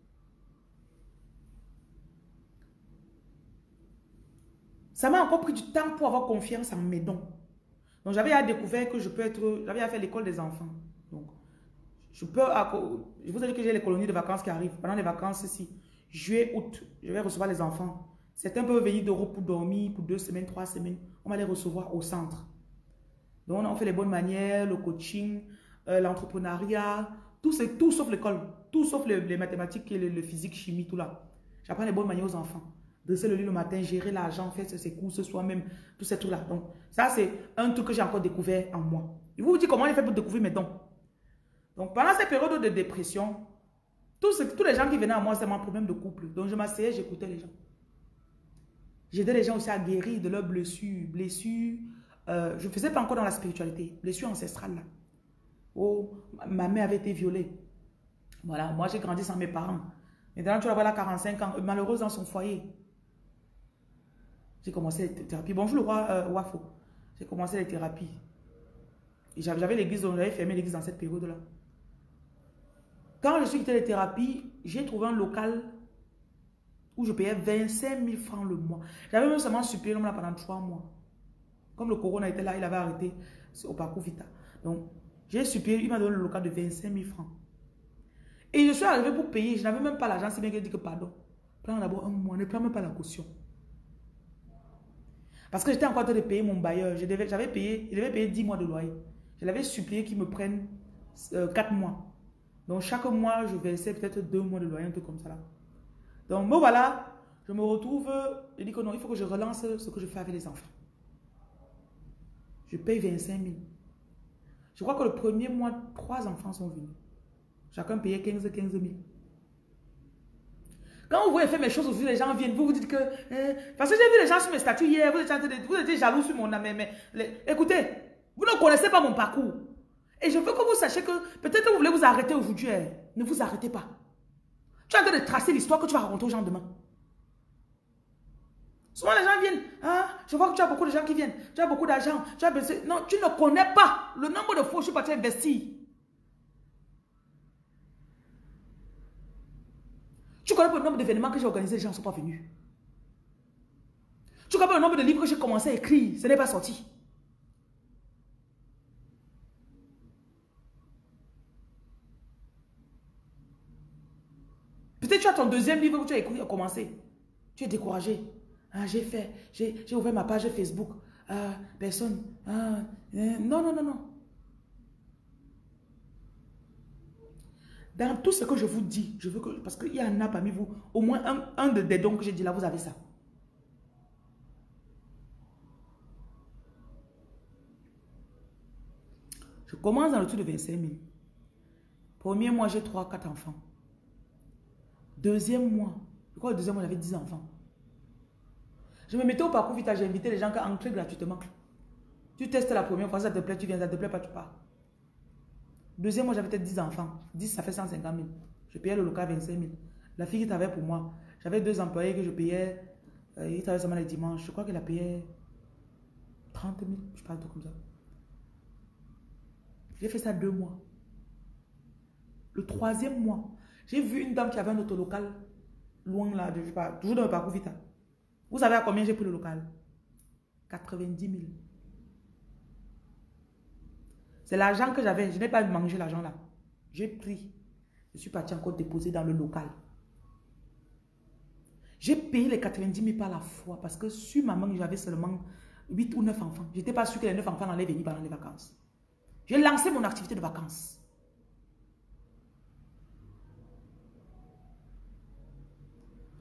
Ça m'a encore pris du temps pour avoir confiance en mes dons. Donc, j'avais découvert que j'avais fait l'école des enfants. Donc, je vous ai dit que j'ai les colonies de vacances qui arrivent. Pendant les vacances ici, juillet, août, je vais recevoir les enfants. Certains peuvent venir d'Europe pour dormir, pour 2 semaines, 3 semaines. On va les recevoir au centre. Donc, on fait les bonnes manières, le coaching, l'entrepreneuriat, tout sauf l'école. Tout sauf les mathématiques, le physique, chimie, tout là. J'apprends les bonnes manières aux enfants. Dresser le lit le matin, gérer l'argent, faire ses courses soi-même, tous ces trucs-là. Donc, ça, c'est un truc que j'ai encore découvert en moi. Je vous dis comment j'ai fait pour découvrir mes dons. Donc, pendant cette période de dépression, tous les gens qui venaient à moi, c'était mon problème de couple. Donc, je m'asseyais, j'écoutais les gens. J'aidais les gens aussi à guérir de leurs blessures. Je ne faisais pas encore dans la spiritualité. Blessures ancestrales, là. Oh, ma mère avait été violée. Voilà, moi, j'ai grandi sans mes parents. Maintenant, tu vas voir, elle a 45 ans, malheureuse dans son foyer. J'ai commencé les thérapies. Bonjour le roi Wafo. J'ai commencé les thérapies. J'avais l'église, donc j'avais fermé l'église dans cette période-là. Quand je suis quitté les thérapies, j'ai trouvé un local où je payais 25 000 francs le mois. J'avais même seulement supplié l'homme là pendant 3 mois. Comme le corona était là, il avait arrêté au parcours Vita. Donc, j'ai supplié, il m'a donné le local de 25 000 francs. Et je suis arrivé pour payer, je n'avais même pas l'argent, c'est bien qu'il dit que pardon. Prends d'abord un mois, ne prends même pas la caution. Parce que j'étais encore en train de payer mon bailleur. Il devait payer 10 mois de loyer. Je l'avais supplié qu'il me prenne 4 mois. Donc chaque mois, je versais peut-être 2 mois de loyer, un truc comme ça là. Donc me voilà, je me retrouve, je dis que non, il faut que je relance ce que je fais avec les enfants. Je paye 25 000. Je crois que le premier mois, 3 enfants sont venus. Chacun payait 15 000. Quand vous voyez faire mes choses aujourd'hui, les gens viennent, vous dites que... parce que j'ai vu les gens sur mes statuts hier, vous étiez jaloux sur mon âme. Écoutez, vous ne connaissez pas mon parcours. Et je veux que vous sachiez que peut-être que vous voulez vous arrêter aujourd'hui. Ne vous arrêtez pas. Tu es en train de tracer l'histoire que tu vas raconter aux gens demain. Souvent les gens viennent, je vois que tu as beaucoup de gens qui viennent, tu as beaucoup d'argent, tu as baissé. Non, tu ne connais pas le nombre de fois où je suis parti investir. Tu connais pas le nombre d'événements que j'ai organisés, les gens ne sont pas venus. Tu connais pas le nombre de livres que j'ai commencé à écrire, ce n'est pas sorti. Peut-être tu as ton 2e livre que tu as écrit, commencé. Tu es découragé. J'ai ouvert ma page Facebook. Personne. Non. Dans tout ce que je vous dis, je veux que, parce qu'il y en a parmi vous, au moins un des dons que j'ai dit là, vous avez ça. Je commence dans le truc de 25 000. Premier mois, j'ai 3-4 enfants. 2e mois, je crois que le 2e mois, j'avais 10 enfants. Je me mettais au parcours Vita, j'ai invité les gens à entrer gratuitement. Tu testes la première fois, ça te plaît, tu viens, ça te plaît pas, tu pars. 2e mois, j'avais peut-être 10 enfants. 10, ça fait 150 000. Je payais le local 25 000. La fille qui travaillait pour moi, j'avais 2 employés que je payais. Il travaillait seulement les dimanches. Je crois qu'elle a payé 30 000, je parle tout comme ça. J'ai fait ça 2 mois. Le 3e mois, j'ai vu une dame qui avait un autolocal loin là, je sais pas, toujours dans le parcours Vita. Vous savez à combien j'ai pris le local? 90 000. C'est l'argent que j'avais. Je n'ai pas mangé l'argent là. J'ai pris. Je suis parti encore déposer dans le local. J'ai payé les 90 000 par la fois parce que sur ma main, j'avais seulement 8 ou 9 enfants. Je n'étais pas sûr que les 9 enfants allaient venir pendant les vacances. J'ai lancé mon activité de vacances.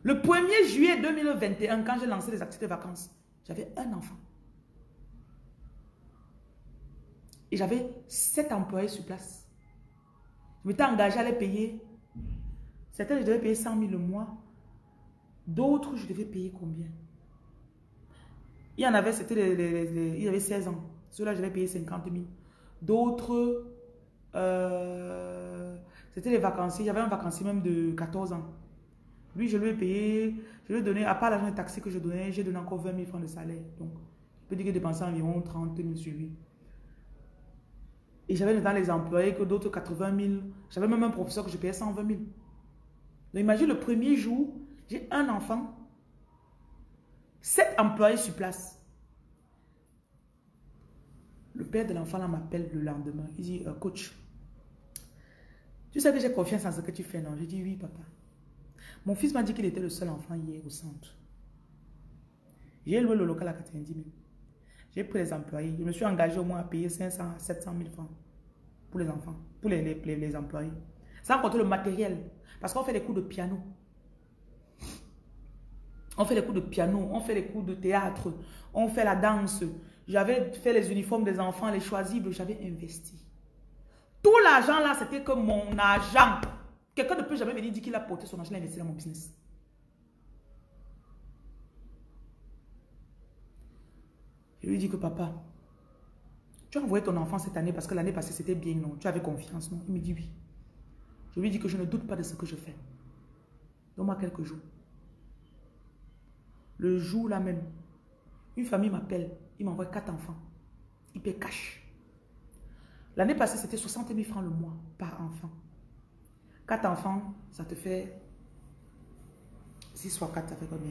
Le 1er juillet 2021, quand j'ai lancé les activités de vacances, j'avais un enfant. Et j'avais 7 employés sur place. Je m'étais engagé à les payer. Certains, je devais payer 100 000 le mois. D'autres, je devais payer combien? Il y en avait, il y avait 16 ans. Ceux-là, je devais payer 50 000. D'autres, c'était les vacanciers. Il y avait un vacancier même de 14 ans. Lui, je lui ai payé, je lui ai donné, à part l'argent de taxi que je donnais, j'ai donné encore 20 000 francs de salaire. Donc, je peux dire que j'ai dépensé environ 30 000 sur lui. Et j'avais dans les employés que d'autres 80 000. J'avais même un professeur que je payais 120 000. Donc, imagine le premier jour, j'ai un enfant, 7 employés sur place. Le père de l'enfant là m'appelle le lendemain. Il dit, coach, tu sais que j'ai confiance en ce que tu fais, non? Je dis, oui, papa. Mon fils m'a dit qu'il était le seul enfant hier au centre. J'ai loué le local à 90 000. J'ai pris les employés. Je me suis engagé au moins à payer 500 à 700 000 francs pour les enfants, pour les employés. Sans compter le matériel. Parce qu'on fait des cours de piano. On fait les cours de piano, on fait les cours de théâtre, on fait la danse. J'avais fait les uniformes des enfants, les choisibles, j'avais investi. Tout l'argent là, c'était que mon argent. Quelqu'un ne peut jamais venir dire qu'il a porté son argent, il a investi dans mon business. Je lui dis que papa, tu as envoyé ton enfant cette année parce que l'année passée c'était bien, non? Tu avais confiance, non? Il me dit oui. Je lui dis que je ne doute pas de ce que je fais. Donne-moi quelques jours. Le jour là même, une famille m'appelle, il m'envoie 4 enfants. Il paie cash. L'année passée, c'était 60 000 francs le mois par enfant. 4 enfants, ça te fait 6 fois 4, ça fait combien?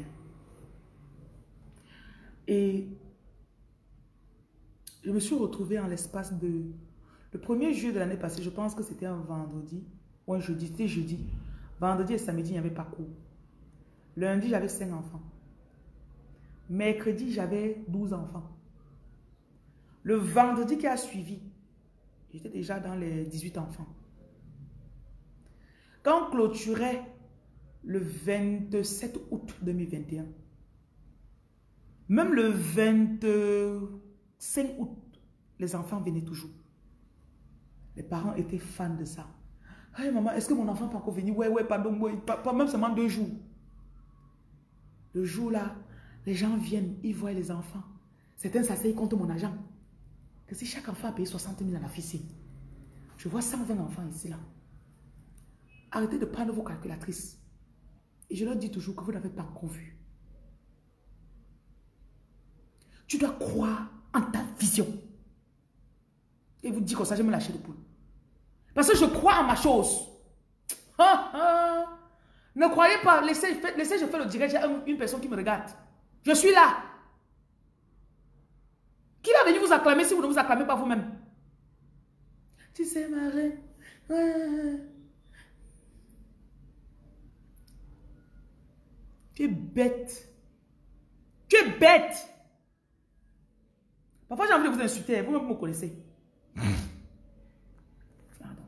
Et je me suis retrouvée en l'espace de... Le 1er juillet de l'année passée, je pense que c'était un vendredi ou un jeudi. C'était jeudi. Vendredi et samedi, il n'y avait pas cours. Lundi, j'avais 5 enfants. Mercredi, j'avais 12 enfants. Le vendredi qui a suivi, j'étais déjà dans les 18 enfants. Quand on clôturait le 27 août 2021, même le 25 août, les enfants venaient toujours. Les parents étaient fans de ça. Hey maman, est-ce que mon enfant peut encore venir? Ouais, pardon, pas même seulement 2 jours. Le jour là, les gens viennent, ils voient les enfants. Certains s'asseyent contre mon argent. Que si chaque enfant a payé 60 000 à la fille, je vois 120 enfants ici là. Arrêtez de prendre vos calculatrices. Et je leur dis toujours que vous n'avez pas encore vu. Tu dois croire en ta vision. Et vous dites comme ça, je vais me lâcher le poule. Parce que je crois en ma chose. Ne croyez pas, laissez je fais le direct, j'ai une personne qui me regarde. Je suis là. Qui va venir vous acclamer si vous ne vous acclamez pas vous-même? Tu sais, ma reine. Tu es bête. Tu es bête. Parfois, j'ai envie de vous insulter. Vous-même, vous me connaissez. Pardon.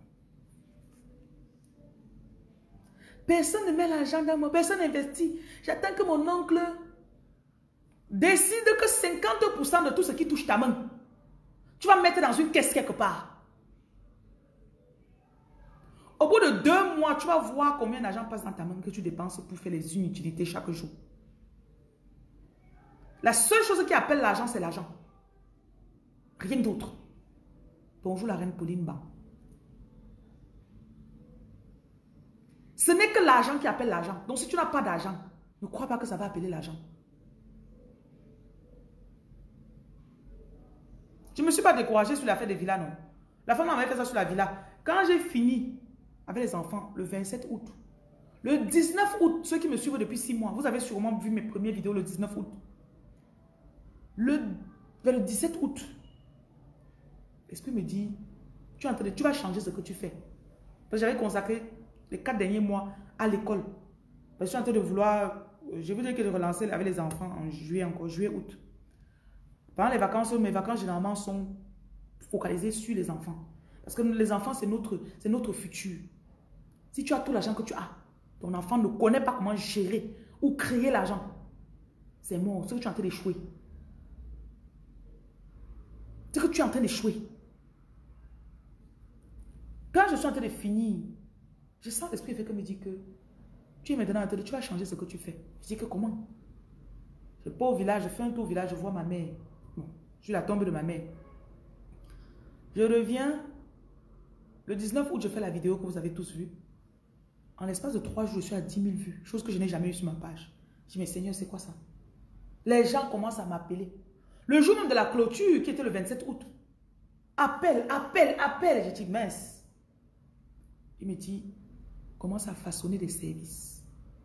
Personne ne met l'argent dans moi. Personne n'investit. J'attends que mon oncle décide que 50% de tout ce qui touche ta main, tu vas mettre dans une caisse quelque part. Au bout de 2 mois, tu vas voir combien d'argent passe dans ta main que tu dépenses pour faire les inutilités chaque jour. La seule chose qui appelle l'argent, c'est l'argent. Rien d'autre. Bonjour la reine Pauline Ban. Ce n'est que l'argent qui appelle l'argent. Donc si tu n'as pas d'argent, ne crois pas que ça va appeler l'argent. Je ne me suis pas découragée sur l'affaire des villas, non. La femme m'avait fait ça sur la villa. Quand j'ai fini avec les enfants, le 27 août, le 19 août, ceux qui me suivent depuis 6 mois, vous avez sûrement vu mes premières vidéos le 19 août. Vers le 17 août, l'esprit me dit, tu vas changer ce que tu fais. Parce que j'avais consacré les 4 derniers mois à l'école. Parce que je suis en train de vouloir, je veux dire que de relancer avec les enfants en juillet encore, juillet, août. Pendant les vacances, mes vacances généralement sont focalisées sur les enfants. Parce que les enfants, c'est notre futur. Si tu as tout l'argent que tu as, ton enfant ne connaît pas comment gérer. ou créer l'argent. C'est mort. C'est que tu es en train d'échouer. C'est que tu es en train d'échouer. Quand je suis en train de finir, je sens l'esprit fait que me dit que tu es maintenant en train de, tu vas changer ce que tu fais. Je dis que comment? Je pars au village, je fais un tour au village, je vois ma mère. Bon, je suis la tombe de ma mère. Je reviens. Le 19 août, je fais la vidéo que vous avez tous vue. En l'espace de 3 jours, je suis à 10 000 vues. Chose que je n'ai jamais eu sur ma page. Je dis, mais Seigneur, c'est quoi ça? Les gens commencent à m'appeler. Le jour même de la clôture, qui était le 27 août. Appel, appel, appel. J'ai dit, mince. Il me dit, commence à façonner des services.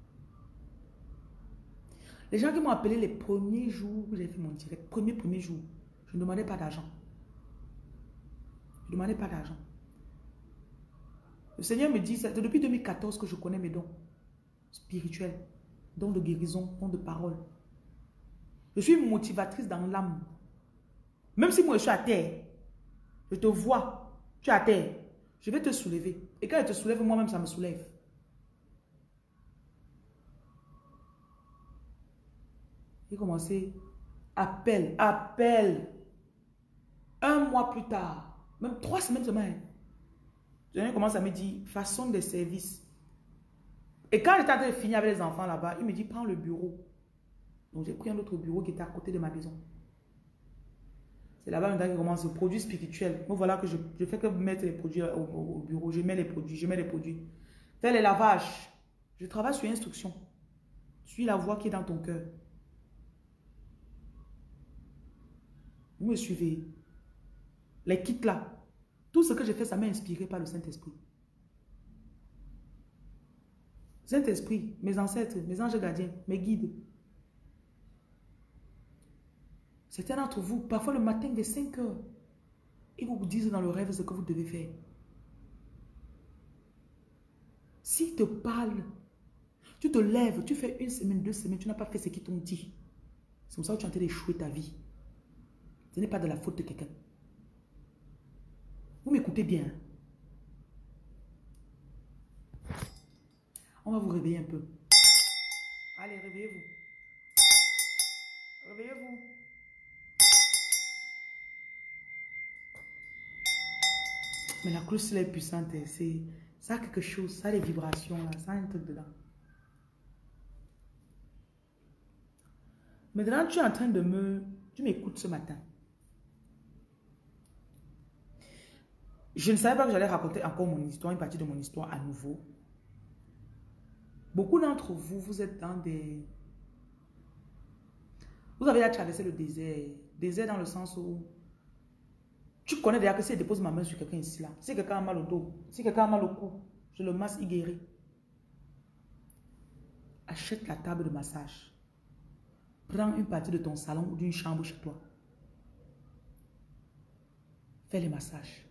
Les gens qui m'ont appelé les premiers jours où j'ai fait mon direct, premier jour, je ne demandais pas d'argent. Je ne demandais pas d'argent. Le Seigneur me dit, c'est depuis 2014 que je connais mes dons spirituels, dons de guérison, dons de parole. Je suis motivatrice dans l'âme. Même si moi je suis à terre, je te vois, tu es à terre, je vais te soulever. Et quand je te soulève, moi-même ça me soulève. J'ai commencé, appel, appel. Un mois plus tard, même 3 semaines semaine. Je commence à me dire, façon des services. Et quand j'étais en train de finir avec les enfants là-bas, il me dit, prends le bureau. Donc j'ai pris un autre bureau qui était à côté de ma maison. C'est là-bas maintenant qu'il commence le produit spirituel. Donc voilà que je fais que mettre les produits au bureau. Je mets les produits, je mets les produits. Faire les lavages. Je travaille sur instruction. Suis la voix qui est dans ton cœur. Vous me suivez. Les kits là. Tout ce que j'ai fait, ça m'a inspiré par le Saint-Esprit. Saint-Esprit, mes ancêtres, mes anges gardiens, mes guides. Certains d'entre vous, parfois le matin des 5 heures, ils vous disent dans le rêve ce que vous devez faire. S'ils te parlent, tu te lèves, tu fais 1 semaine, 2 semaines, tu n'as pas fait ce qu'ils t'ont dit. C'est comme ça que tu es en train d'échouer ta vie. Ce n'est pas de la faute de quelqu'un. Vous m'écoutez bien. On va vous réveiller un peu. Allez, réveillez-vous. Réveillez-vous. Mais la cloche, elle est puissante. Ça a quelque chose. Ça a des vibrations là. Ça a un truc dedans. Maintenant, tu es en train de me... Tu m'écoutes ce matin. Je ne savais pas que j'allais raconter encore mon histoire, une partie de mon histoire à nouveau. Beaucoup d'entre vous, vous êtes dans des... Vous avez déjà traversé le désert. Désert dans le sens où... Tu connais déjà que si je dépose ma main sur quelqu'un ici, là, si quelqu'un a mal au dos, si quelqu'un a mal au cou, je le masse, il guérit. Achète la table de massage. Prends une partie de ton salon ou d'une chambre chez toi. Fais les massages.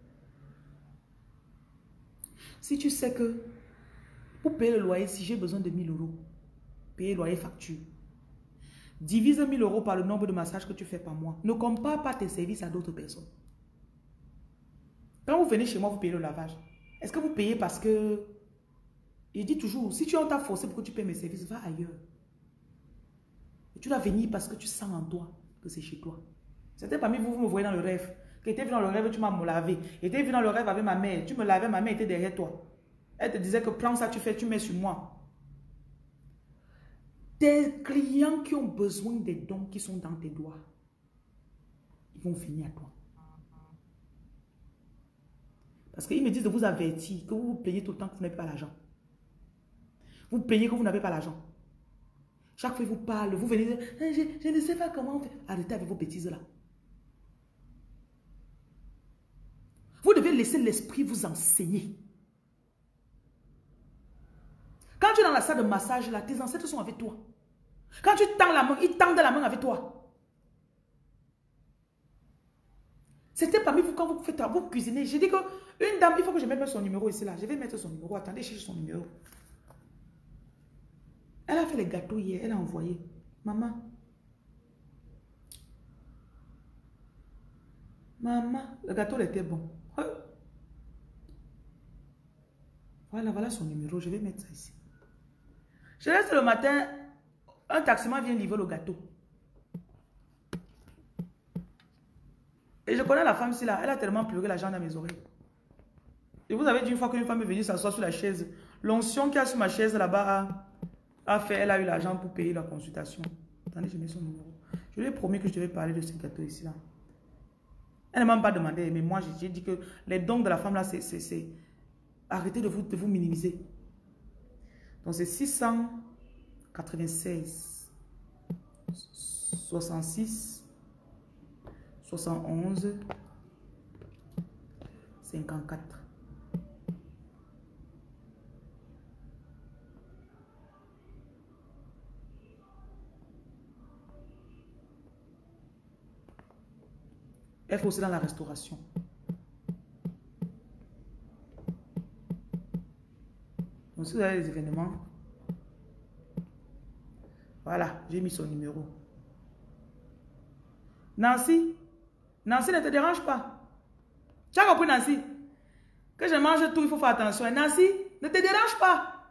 Si tu sais que pour payer le loyer, si j'ai besoin de 1 000 €, payer le loyer facture, divise 1 000 € par le nombre de massages que tu fais par mois. Ne compare pas tes services à d'autres personnes. Quand vous venez chez moi, vous payez le lavage. Est-ce que vous payez parce que... Je dis toujours, si tu t'a forcé pour que tu payes mes services, va ailleurs. Et tu dois venir parce que tu sens en toi que c'est chez toi. Certains parmi vous, vous me voyez dans le rêve. Quand tu es venu dans le rêve, tu m'as me lavé. Et tu es venu dans le rêve avec ma mère. Tu me lavais, ma mère était derrière toi. Elle te disait que prends ça, tu fais, tu mets sur moi. Tes clients qui ont besoin des dons qui sont dans tes doigts, ils vont finir à toi. Parce qu'ils me disent de vous avertir que vous vous plaignez tout le temps que vous n'avez pas l'argent. Vous plaignez que vous n'avez pas l'argent. Chaque fois, ils vous parlent, vous venez dire, je ne sais pas comment on fait. Arrêtez avec vos bêtises là. Vous devez laisser l'esprit vous enseigner. Quand tu es dans la salle de massage là, tes ancêtres sont avec toi. Quand tu tends la main, ils tendent la main avec toi. C'était parmi vous quand vous faites, vous cuisinez. J'ai dit qu'une dame, il faut que je mette son numéro ici là. Je vais mettre son numéro. Attendez, cherche son numéro. Elle a fait les gâteaux hier, elle a envoyé. Maman. Maman, le gâteau était bon. Voilà, voilà son numéro. Je vais mettre ça ici. Je laisse le matin, un taximan vient livrer le gâteau. Et je connais la femme ici là, elle a tellement pleuré l'argent dans mes oreilles. Et vous avez dit une fois qu'une femme est venue s'asseoir sur la chaise, l'onction qu'il y a sur ma chaise là-bas a fait, elle a eu l'argent pour payer la consultation. Attendez, je mets son numéro. Je lui ai promis que je devais parler de ce gâteau ici là. Elle ne m'a même pas demandé, mais moi j'ai dit que les dons de la femme là, c'est... Arrêtez de vous minimiser. Donc c'est 696 66 71 54. Elle fait aussi dans la restauration. Donc si vous avez des événements, voilà, j'ai mis son numéro. Nancy, Nancy ne te dérange pas. Tu as compris Nancy? Que je mange tout, il faut faire attention. Nancy, ne te dérange pas.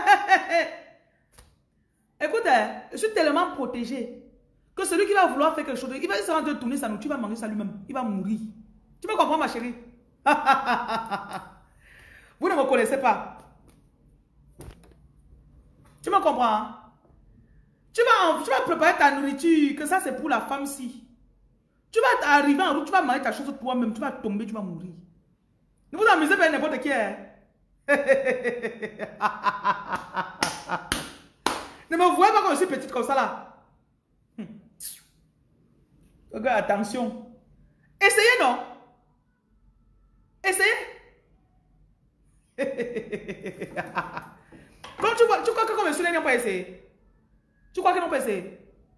Écoute, je suis tellement protégée que celui qui va vouloir faire quelque chose, il va se rendre tourner sa nourriture, il va manger ça lui-même. Il va mourir. Tu me comprends ma chérie? Vous ne me connaissez pas. Tu me comprends? Hein? Tu vas préparer ta nourriture, que ça c'est pour la femme-ci. Tu vas arriver en route, tu vas manger ta chose toi-même, tu vas tomber, tu vas mourir. Ne vous amusez pas n'importe qui. Hein? Ne me voyez pas quand je suis petite comme ça là. Regarde, attention. Essayez, non? Essayez. Quand tu crois que comme je suis là, ils n'ont pas essayé? Tu crois qu'ils n'ont pas essayé?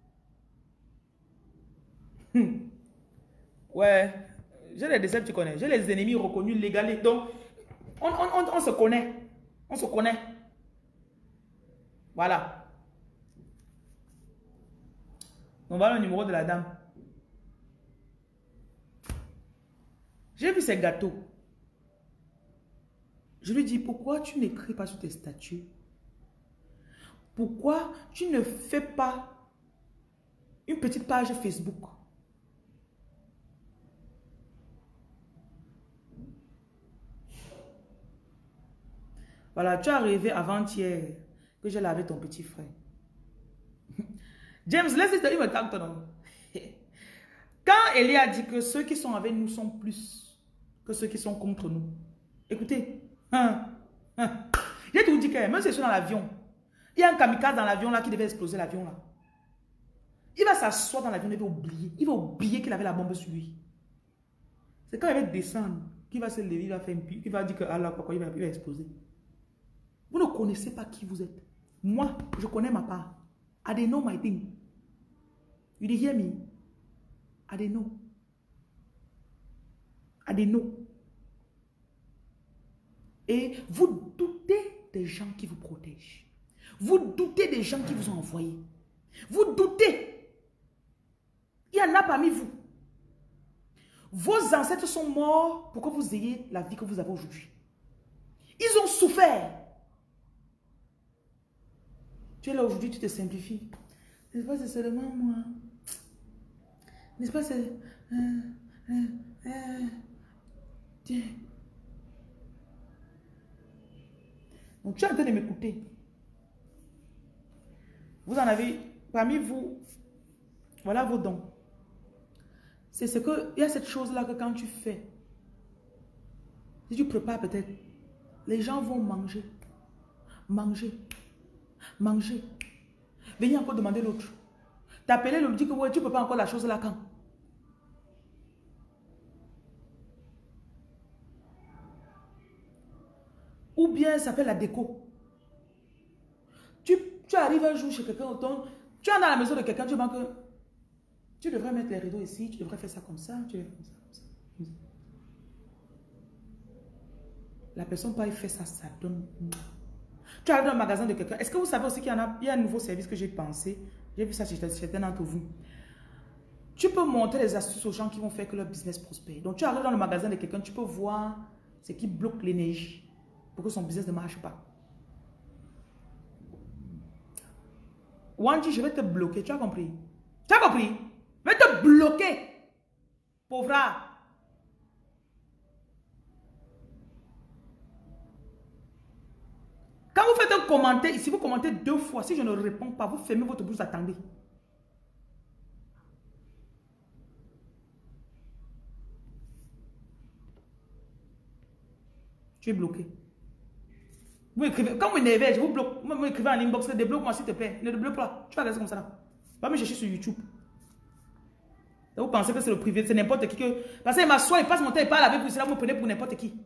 Ouais. J'ai les décès, tu connais. J'ai les ennemis reconnus légalement. Donc, on se connaît. On se connaît. Voilà. On va le numéro de la dame. J'ai vu ces gâteaux. Je lui dis, pourquoi tu n'écris pas sur tes statuts? Pourquoi tu ne fais pas une petite page Facebook? Voilà, tu es arrivé avant-hier que j'ai lavé ton petit frère. James, laisse-moi te dire, me tente, non? Quand Elie a dit que ceux qui sont avec nous sont plus que ceux qui sont contre nous. Écoutez, j'ai tout dit que même si je suis dans l'avion, il y a un kamikaze dans l'avion là qui devait exploser l'avion là. Il va s'asseoir dans l'avion, il va oublier. Il va oublier qu'il avait la bombe sur lui. C'est quand il va descendre qu'il va se lever, il va faire une pile, il va dire que Allah, pourquoi il va exploser. Vous ne connaissez pas qui vous êtes. Moi, je connais ma part. I they know my thing. You hear me? I they know. I they know. Et vous doutez des gens qui vous protègent. Vous doutez des gens qui vous ont envoyés. Vous doutez. Il y en a parmi vous. Vos ancêtres sont morts pour que vous ayez la vie que vous avez aujourd'hui. Ils ont souffert. Tu es là aujourd'hui, tu te simplifies. N'est-ce pas, c'est seulement moi. N'est-ce pas, c'est... Donc, tu es en train de m'écouter. Vous en avez, parmi vous, voilà vos dons. C'est ce que, il y a cette chose-là que quand tu fais, si tu prépares peut-être, les gens vont manger. Manger. Manger. Venez encore demander l'autre. T'appeler l'autre, dit que ouais, tu ne peux pas encore la chose là quand. Ou bien ça s'appelle la déco. Tu arrives un jour chez quelqu'un, tu es dans la maison de quelqu'un, tu vois que tu devrais mettre les rideaux ici, tu devrais faire ça comme ça, tu devrais faire ça comme ça. La personne pas fait ça, ça donne. Tu arrives dans le magasin de quelqu'un. Est-ce que vous savez aussi qu'il y a un nouveau service que j'ai pensé? J'ai vu ça chez certains d'entre vous. Tu peux montrer les astuces aux gens qui vont faire que leur business prospère. Donc tu arrives dans le magasin de quelqu'un, tu peux voir ce qui bloque l'énergie pour que son business ne marche pas. Wanji, je vais te bloquer. Tu as compris? Tu as compris? Je vais te bloquer. Pauvra. Quand vous faites un commentaire, si vous commentez 2 fois, si je ne réponds pas, vous fermez votre bouche, attendez. Tu es bloqué. Vous écrivez, quand vous m'énervez, je vous bloque. Vous écrivez en inbox, débloque-moi s'il te plaît. Ne débloque pas. Tu vas rester comme ça là. Va me chercher sur YouTube. Et vous pensez que c'est le privé, c'est n'importe qui que. Parce qu'il m'assoit, il passe mon temps, il parle avec vous, c'est là vous me prenez pour n'importe qui.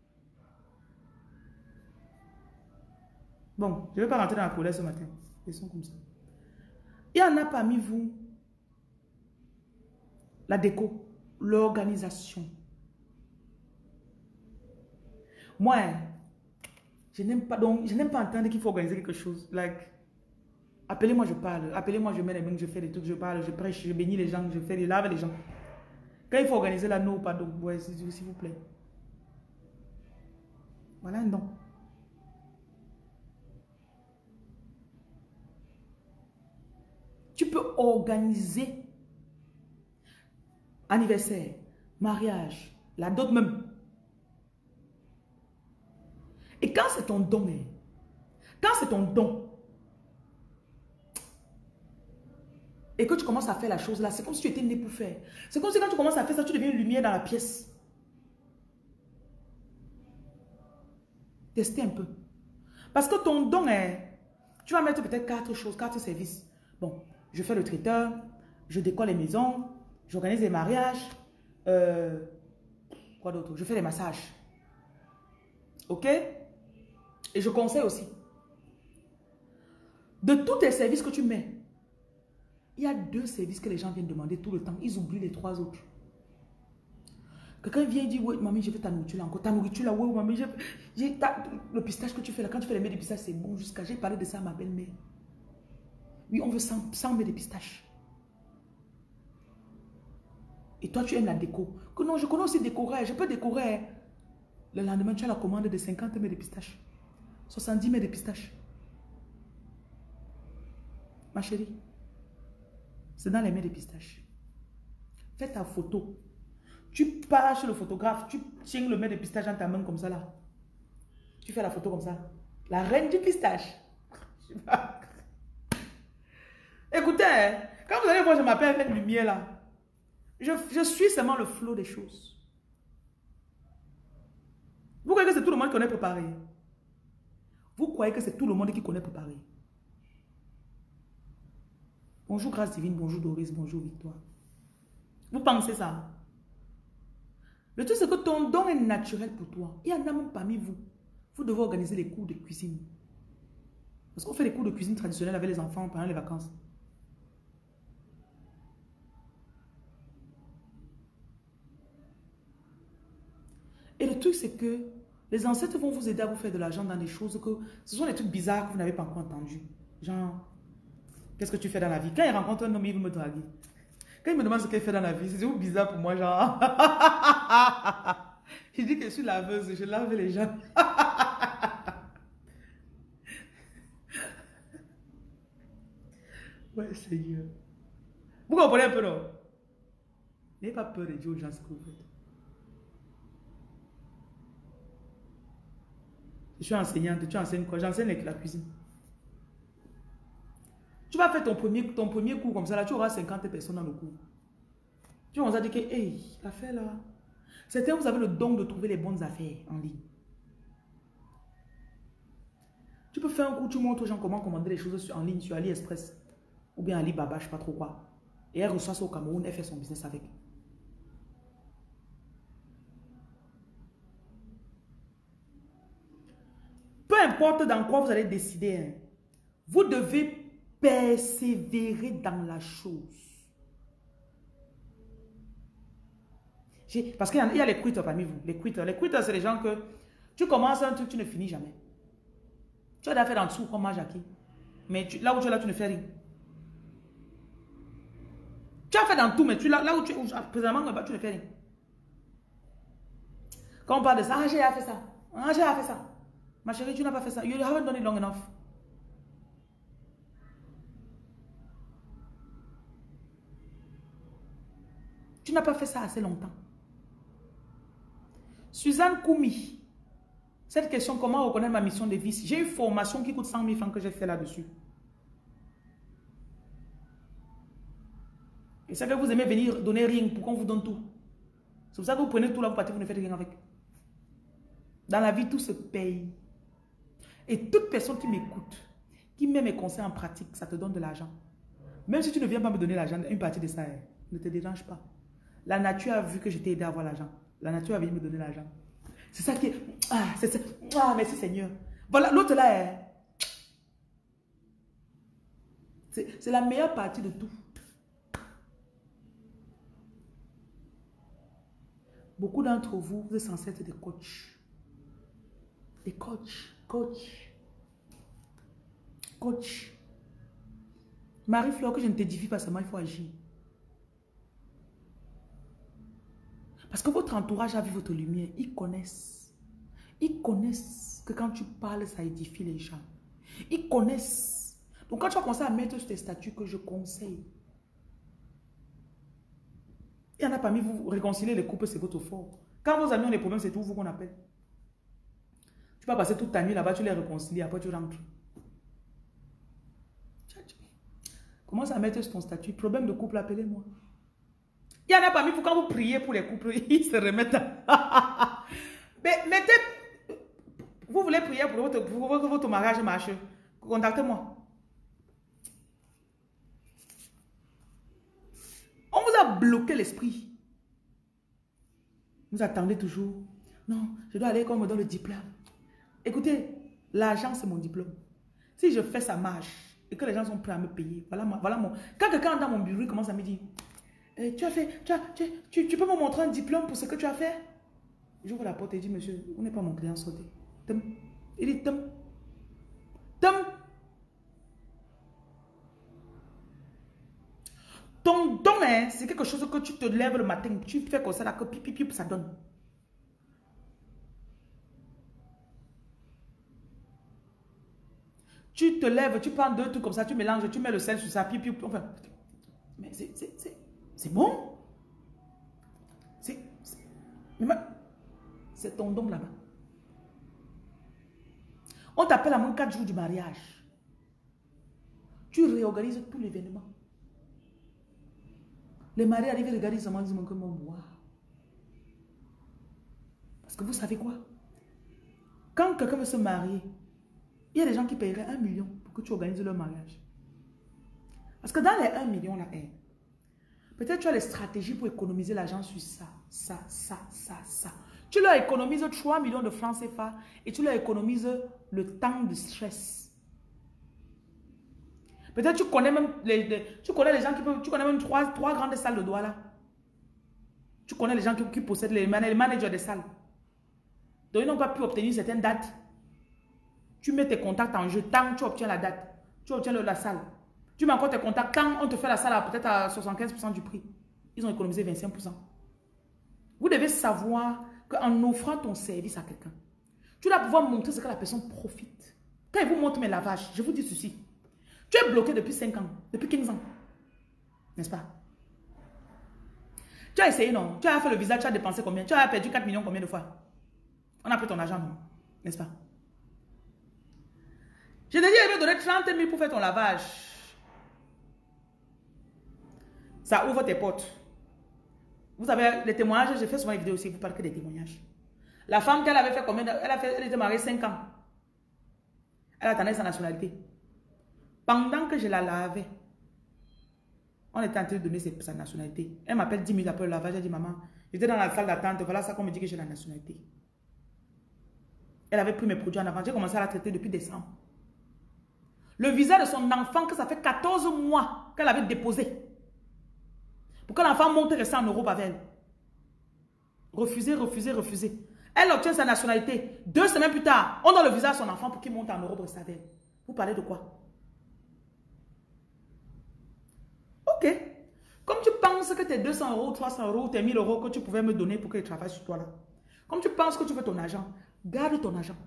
Bon, je ne vais pas rentrer dans la colère ce matin. Ils sont comme ça. Il y en a parmi vous. La déco, l'organisation. Moi, je n'aime pas, donc, je n'aime pas entendre qu'il faut organiser quelque chose. Like, appelez-moi, je parle. Appelez-moi, je mets les mains, je fais des trucs, je parle, je prêche, je bénis les gens, je fais, je lave les gens. Quand il faut organiser la non, pas donc, ouais, s'il vous plaît. Voilà un non. Tu peux organiser anniversaire, mariage, la dot même. Et quand c'est ton don, quand c'est ton don, et que tu commences à faire la chose là, c'est comme si tu étais né pour faire. C'est comme si quand tu commences à faire ça, tu deviens une lumière dans la pièce. Testez un peu. Parce que ton don est, tu vas mettre peut-être 4 choses, 4 services. Bon, je fais le traiteur, je décore les maisons, j'organise les mariages, quoi d'autre? Je fais les massages. Ok? Et je conseille aussi. De tous tes services que tu mets, il y a 2 services que les gens viennent demander tout le temps. Ils oublient les 3 autres. Quelqu'un vient et dit, oui, mamie, je fais ta nourriture là encore. Ta nourriture là, oui, mamie, le pistache que tu fais là, quand tu fais les mets de pistache, c'est bon jusqu'à... J'ai parlé de ça à ma belle-mère. Oui, on veut 100 mets de pistache. Et toi, tu aimes la déco. Que non, je connais aussi décorer. Je peux décorer. Le lendemain, tu as la commande de 50 mets de pistache. 70 mets de pistache. Ma chérie, c'est dans les mets de pistache. Fais ta photo. Tu pars chez le photographe, tu tiens le mets de pistache dans ta main comme ça là. Tu fais la photo comme ça. La reine du pistache. Écoutez, quand vous allez voir, je m'appelle avec lumière là. Je suis seulement le flot des choses. Vous croyez que c'est tout le monde qui connaît préparer? Vous croyez que c'est tout le monde qui connaît préparer? Bonjour Grâce Divine, bonjour Doris, bonjour Victoire. Vous pensez ça? Le truc c'est que ton don est naturel pour toi. Il y en a même parmi vous. Vous devez organiser les cours de cuisine. Parce qu'on fait les cours de cuisine traditionnels avec les enfants pendant les vacances. Et le truc, c'est que les ancêtres vont vous aider à vous faire de l'argent dans des choses que... Ce sont des trucs bizarres que vous n'avez pas encore entendus. Genre, qu'est-ce que tu fais dans la vie? Quand il rencontre un homme, il veut me draguer. Quand il me demande ce qu'il fait dans la vie, c'est toujours bizarre pour moi, genre... Je dis que je suis laveuse, je lave les gens. Ouais, Seigneur. Vous comprenez un peu, non? N'ayez pas peur de dire aux gens ce que vous faites. Je suis enseignante, tu enseignes quoi? J'enseigne la cuisine. Tu vas faire ton premier cours comme ça, là, tu auras 50 personnes dans le cours. Tu vas dire que, hey, l'affaire là. Certains, vous avez le don de trouver les bonnes affaires en ligne. Tu peux faire un cours, tu montres aux gens comment commander les choses en ligne sur AliExpress ou bien Alibaba, je ne sais pas trop quoi. Et elle reçoit ça au Cameroun, elle fait son business avec. Peu importe dans quoi vous allez décider, hein, vous devez persévérer dans la chose. Parce qu'il y a les quitters parmi vous. Les quitters, c'est les gens que tu commences un truc, tu ne finis jamais. Tu as d'affaires dans le dessous comme moi, Jackie. Mais là où tu es là, tu ne fais rien. Tu as fait dans tout, mais là où tu es, présentement, là-bas, tu ne fais rien. Quand on parle de ça, ah, j'ai fait ça. Ah, j'ai fait ça. Ma chérie, tu n'as pas fait ça. You haven't done it long enough. Tu n'as pas fait ça assez longtemps. Suzanne Koumi. Cette question, comment reconnaître ma mission de vie? J'ai une formation qui coûte 100 000 francs que j'ai fait là-dessus. Et c'est que vous aimez venir donner rien pour qu'on vous donne tout. C'est pour ça que vous prenez tout là, vous partez, vous ne faites rien avec. Dans la vie, tout se paye. Et toute personne qui m'écoute, qui met mes conseils en pratique, ça te donne de l'argent. Même si tu ne viens pas me donner l'argent, une partie de ça, ne te dérange pas. La nature a vu que je t'ai aidé à avoir l'argent. La nature a venu me donner l'argent. C'est ça qui est... Ah, c'est ça. Ah, merci Seigneur. Voilà, l'autre là, c'est la meilleure partie de tout. Beaucoup d'entre vous, vous êtes censés être des coachs. Des coachs. Coach. Marie-Fleur, que je ne t'édifie pas seulement, il faut agir. Parce que votre entourage a vu votre lumière. Ils connaissent. Ils connaissent que quand tu parles, ça édifie les gens. Ils connaissent. Donc quand tu vas commencer à mettre sur tes statuts que je conseille, il y en a parmi vous, réconcilier les couples, c'est votre fort. Quand vos amis ont des problèmes, c'est tout vous qu'on appelle. Tu vas passer toute ta nuit là-bas, tu les réconcilies, après tu rentres. Commence à mettre sur ton statut. Problème de couple, appelez-moi. Il y en a parmi vous, quand vous priez pour les couples, ils se remettent. Mais mettez... Vous voulez prier pour que votre mariage marche. Contactez-moi. On vous a bloqué l'esprit. Vous attendez toujours. Non, je dois aller qu'on me donne le diplôme. Écoutez, l'argent c'est mon diplôme. Si je fais ça marche et que les gens sont prêts à me payer, voilà mon... Quand quelqu'un dans mon bureau il commence à me dire, tu peux me montrer un diplôme pour ce que tu as fait? J'ouvre la porte et dis, monsieur, vous n'êtes pas mon client, sautez. Il dit, tom. Ton don, c'est quelque chose que tu te lèves le matin, tu fais comme ça, là, que pip, ça donne. Tu te lèves, tu prends deux trucs comme ça, tu mélanges, tu mets le sel sur ça, pip, enfin. Mais c'est bon. C'est ton don là-bas. On t'appelle à moins 4 jours du mariage. Tu réorganises tout l'événement. Les maris arrivent, regardent seulement, disent que moi. Parce que vous savez quoi? Quand quelqu'un veut se marier, il y a des gens qui paieraient 1 million pour que tu organises leur mariage. Parce que dans les 1 million là, peut-être tu as les stratégies pour économiser l'argent sur ça. Tu leur économises 3 millions de francs CFA et tu leur économises le temps de stress. Peut-être tu connais même tu connais les gens qui peuvent, tu connais même trois grandes salles de doigts là. Tu connais les gens qui possèdent les managers des salles. Donc ils n'ont pas pu obtenir certaines dates. Tu mets tes contacts en jeu, tant tu obtiens la date, tu obtiens la salle. Tu mets encore tes contacts, tant on te fait la salle peut-être à 75% du prix. Ils ont économisé 25%. Vous devez savoir qu'en offrant ton service à quelqu'un, tu dois pouvoir montrer ce que la personne profite. Quand ils vous montrent mes lavages, je vous dis ceci. Tu es bloqué depuis 5 ans, depuis 15 ans. N'est-ce pas? Tu as essayé, non? Tu as fait le visa, tu as dépensé combien? Tu as perdu 4 millions combien de fois? On a pris ton argent, non? N'est-ce pas? Je t'ai dit, il va donner 30 000 pour faire ton lavage. Ça ouvre tes portes. Vous savez, les témoignages, j'ai fait souvent une vidéo aussi, vous parlez que des témoignages. La femme qu'elle avait fait combien? Elle était mariée 5 ans. Elle attendait sa nationalité. Pendant que je la lavais, on était en train de donner sa nationalité. Elle m'appelle 10 minutes après le lavage, elle dit, maman, j'étais dans la salle d'attente, voilà ça qu'on me dit que j'ai la nationalité. Elle avait pris mes produits en avant, j'ai commencé à la traiter depuis décembre. Le visa de son enfant, que ça fait 14 mois qu'elle avait déposé. Pour que l'enfant monte et reste en Europe avec elle. Refusé. Elle obtient sa nationalité. 2 semaines plus tard, on donne le visa à son enfant pour qu'il monte en Europe et reste avec elle. Vous parlez de quoi? Ok. Comme tu penses que tes 200 euros, 300 euros, tes 1000 euros que tu pouvais me donner pour que je travaille sur toi là. Comme tu penses que tu veux ton argent, garde ton argent.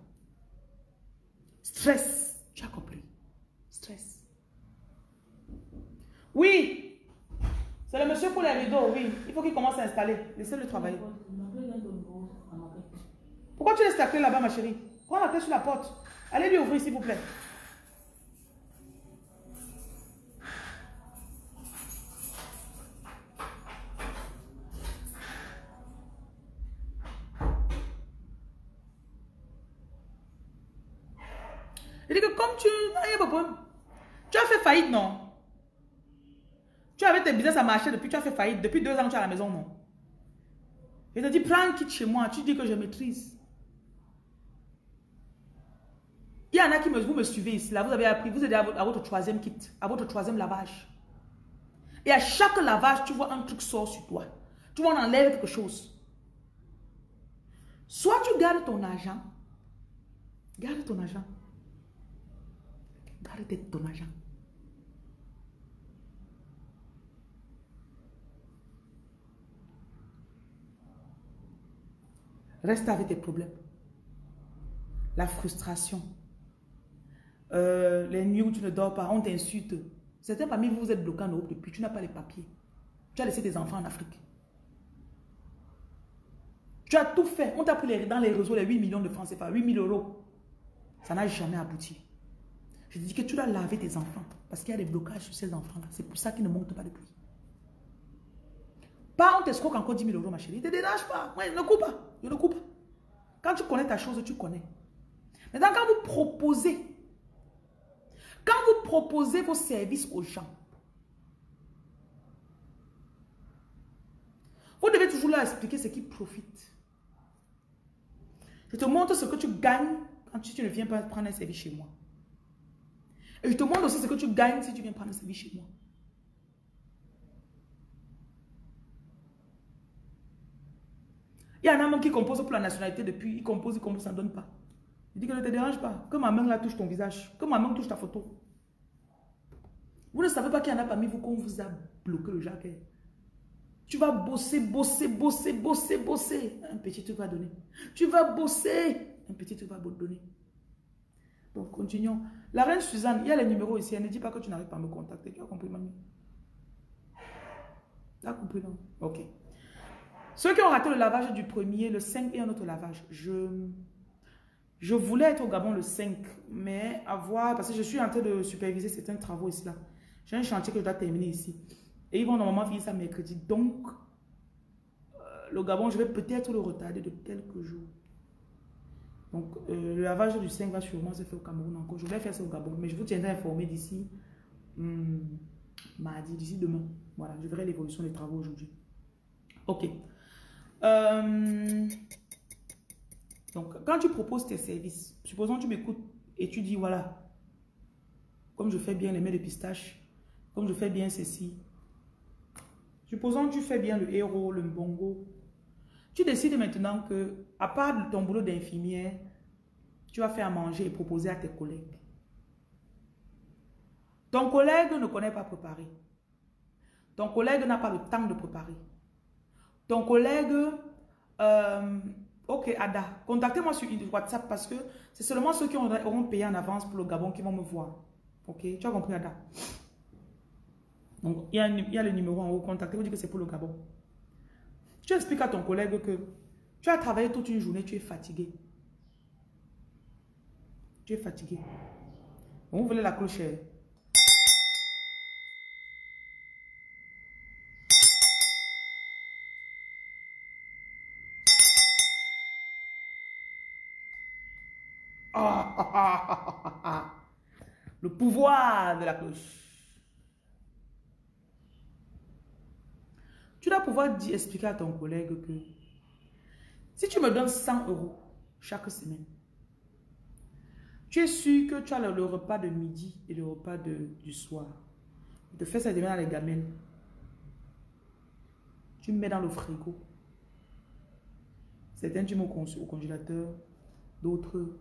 Stress. Tu as compris? Stress. Oui. C'est le monsieur pour les rideaux, oui. Il faut qu'il commence à installer. Laissez-le travailler. Pourquoi tu laisses ta clé là-bas, ma chérie? Prends la clé sur la porte. Allez lui ouvrir, s'il vous plaît. Je dis que comme tu... Il y a pas de problème. Tu as fait faillite, non? Tu avais tes business à marcher depuis, tu as fait faillite. Depuis 2 ans, tu es à la maison, non? Je te dis, prends un kit chez moi. Tu dis que je maîtrise. Il y en a qui vous me suivez ici. Là, vous avez appris, vous êtes à votre 3e kit, à votre 3e lavage. Et à chaque lavage, tu vois un truc sort sur toi. Tu vois, on enlève quelque chose. Soit tu gardes ton argent. Garde ton argent. Garde ton argent. Reste avec tes problèmes. La frustration. Les nuits où tu ne dors pas, on t'insulte. Certains parmi vous, vous êtes bloqués en Europe depuis, tu n'as pas les papiers. Tu as laissé tes enfants en Afrique. Tu as tout fait. On t'a pris dans les réseaux les 8 millions de francs CFA, 8 000 euros. Ça n'a jamais abouti. Je te dis que tu dois laver tes enfants parce qu'il y a des blocages sur ces enfants-là. C'est pour ça qu'ils ne montent pas depuis. Pas on t'escroque encore 10 000 euros, ma chérie. Ne te dérange pas. Ouais, ne coupe pas. Je ne coupe pas. Quand tu connais ta chose, tu connais. Maintenant, quand vous proposez vos services aux gens, vous devez toujours leur expliquer ce qui profite. Je te montre ce que tu gagnes quand tu ne viens pas prendre un service chez moi. Et je te montre aussi ce que tu gagnes si tu viens prendre un service chez moi. Il y en a même qui composent pour la nationalité depuis, ils composent, ça ne donne pas. Je dis que ne te dérange pas. Que ma main là touche ton visage. Que ma main touche ta photo. Vous ne savez pas qu'il y en a parmi vous qu'on vous a bloqué le jacquet. Tu vas bosser. Un petit truc va donner. Tu vas bosser. Un petit truc va donner. Donc, continuons. La reine Suzanne, il y a les numéros ici. Elle ne dit pas que tu n'arrives pas à me contacter. Tu as compris, mamie? Tu as compris, non? Ok. Ceux qui ont raté le lavage du 1er, le 5 et un autre lavage, je voulais être au Gabon le 5, mais à voir, parce que je suis en train de superviser certains travaux ici là. J'ai un chantier que je dois terminer ici. Et ils vont normalement finir ça mercredi. Donc, le Gabon, je vais peut-être le retarder de quelques jours. Donc, le lavage du 5 va sûrement se faire au Cameroun encore. Je vais faire ça au Gabon, mais je vous tiendrai informé d'ici mardi, d'ici demain. Voilà, je verrai l'évolution des travaux aujourd'hui. Ok. Donc, quand tu proposes tes services, supposons que tu m'écoutes et tu dis, voilà, comme je fais bien les mets de pistache, comme je fais bien ceci, supposons que tu fais bien le héros, le mbongo, tu décides maintenant que, à part ton boulot d'infirmière, tu vas faire à manger et proposer à tes collègues. Ton collègue ne connaît pas préparer. Ton collègue n'a pas le temps de préparer. Ton collègue, ok, Ada, contactez-moi sur WhatsApp parce que c'est seulement ceux qui auront payé en avance pour le Gabon qui vont me voir. Ok, tu as compris, Ada? Donc, il y a le numéro en haut, contactez-vous, dites que c'est pour le Gabon. Tu expliques à ton collègue que tu as travaillé toute une journée, tu es fatigué. Tu es fatigué. Vous voulez la clochère? Le pouvoir de la cloche. Tu dois pouvoir expliquer à ton collègue que si tu me donnes 100 euros chaque semaine, tu es sûr que tu as le repas de midi et le repas du soir. Tu te fais ça demain dans les gamelles. Tu mets dans le frigo. Certains tu mets au congélateur, d'autres.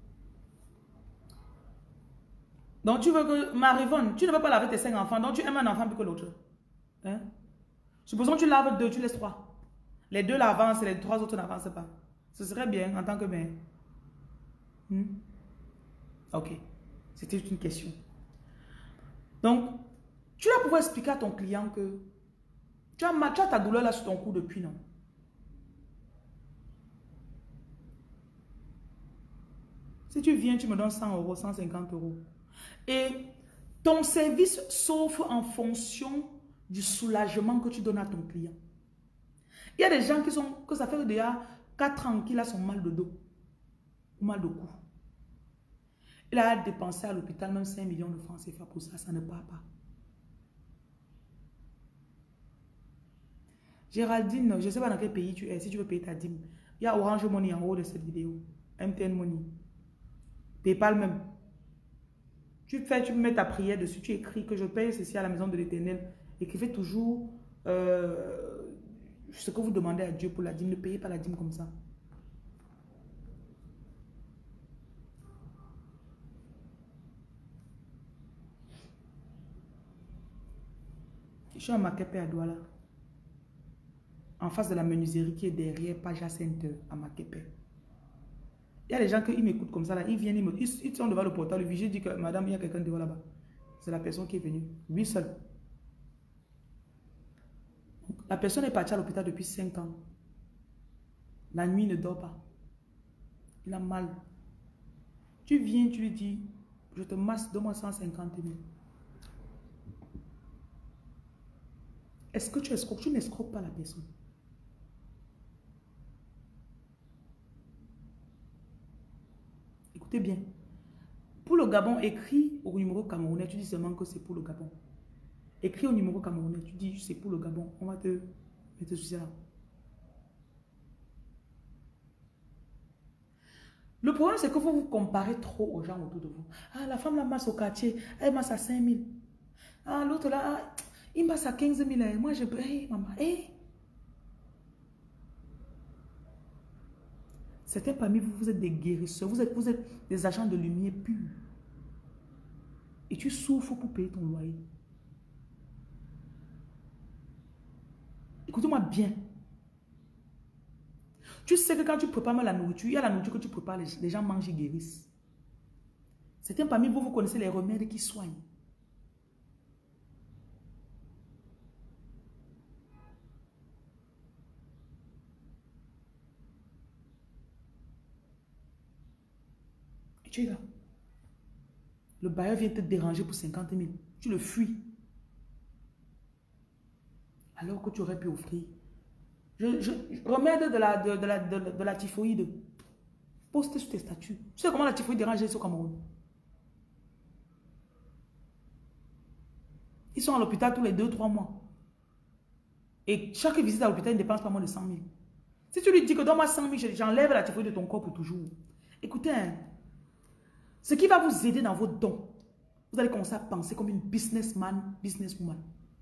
Donc tu veux que, Marivonne, tu ne veux pas laver tes 5 enfants, donc tu aimes un enfant plus que l'autre. Hein? Supposons que tu laves 2, tu laisses 3. Les 2 l'avancent et les 3 autres n'avancent pas. Ce serait bien en tant que mère. Ok. C'était juste une question. Donc, tu vas pouvoir expliquer à ton client que Tu as ta douleur là sur ton cou depuis, non? Si tu viens, tu me donnes 100 euros, 150 euros. Et ton service s'offre en fonction du soulagement que tu donnes à ton client. Il y a des gens que ça fait déjà 4 ans qu'il a son mal de dos ou mal de cou. Il a dépensé à l'hôpital même 5 millions de francs CFA pour ça, ça ne part pas. Géraldine, je ne sais pas dans quel pays tu es, si tu veux payer ta dîme. Il y a Orange Money en haut de cette vidéo. MTN Money. PayPal même. Tu mets ta prière dessus, tu écris que je paye ceci à la maison de l'Éternel. Écrivez toujours ce que vous demandez à Dieu pour la dîme. Ne payez pas la dîme comme ça. Je suis à Makepe à Douala. En face de la menuiserie qui est derrière Paja Center à Makepe. Il y a des gens qui m'écoutent comme ça, là, ils viennent, ils sont devant le portail, le vigile dit que madame, il y a quelqu'un devant là-bas. C'est la personne qui est venue, lui seul. La personne est partie à l'hôpital depuis 5 ans. La nuit, il ne dort pas. Il a mal. Tu viens, tu lui dis, je te masse, donne-moi 150 000. Est-ce que tu escroques? Tu n'escroques pas la personne. Écoutez bien. Pour le Gabon, écris au numéro camerounais, tu dis seulement que c'est pour le Gabon. Écris au numéro camerounais, tu dis c'est pour le Gabon. On va te mettre sur ça. Le problème, c'est que vous vous comparez trop aux gens autour de vous. Ah, la femme la masse au quartier, elle masse à 5 000. Ah, l'autre là, ah, il masse à 15 000. Moi, je peux, hey, maman, hey. Certains parmi vous, vous êtes des guérisseurs, vous êtes des agents de lumière purs. Et tu souffres pour payer ton loyer. Écoutez-moi bien. Tu sais que quand tu prépares la nourriture, il y a la nourriture que tu prépares, les gens mangent et guérissent. Certains parmi vous, vous connaissez les remèdes qui soignent. Et tu es là. Le bailleur vient te déranger pour 50 000. Tu le fuis. Alors que tu aurais pu offrir. Remède de la typhoïde. Poste sur tes statuts. Tu sais comment la typhoïde dérange les au Cameroun? Ils sont à l'hôpital tous les 2-3 mois. Et chaque visite à l'hôpital ne dépense pas moins de 100 000. Si tu lui dis que donne-moi 100 000, j'enlève la typhoïde de ton corps pour toujours. Écoutez, hein, ce qui va vous aider dans vos dons, vous allez commencer à penser comme une businessman, businesswoman.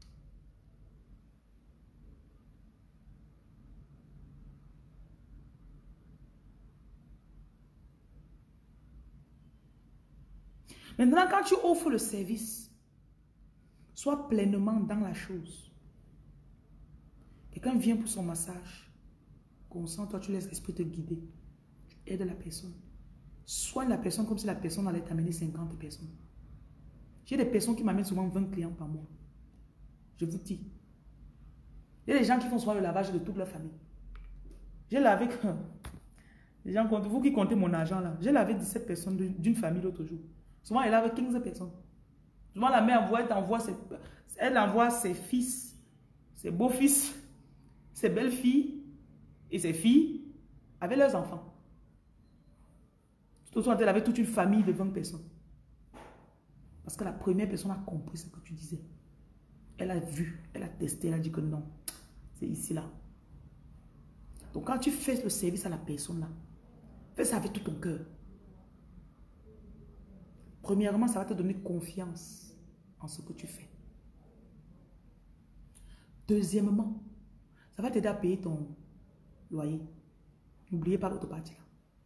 Maintenant, quand tu offres le service, sois pleinement dans la chose. Quelqu'un vient pour son massage. Consent, toi, tu laisses l'esprit te guider. Tu aides la personne. Soigne la personne comme si la personne allait t'amener 50 personnes. J'ai des personnes qui m'amènent souvent 20 clients par mois. Je vous dis. Il y a des gens qui font souvent le lavage de toute leur famille. J'ai lavé que... Les gens comptent, vous qui comptez mon argent là, j'ai lavé 17 personnes d'une famille l'autre jour. Souvent, elle lave 15 personnes. Souvent, la mère elle envoie ses fils, ses beaux-fils, ses belles-filles et ses filles avec leurs enfants. Tout elle avait toute une famille de 20 personnes. Parce que la première personne a compris ce que tu disais. Elle a vu, elle a testé, elle a dit que non, c'est ici là. Donc quand tu fais le service à la personne là, fais ça avec tout ton cœur. Premièrement, ça va te donner confiance en ce que tu fais. Deuxièmement, ça va t'aider à payer ton loyer. N'oubliez pas l'autre partie là.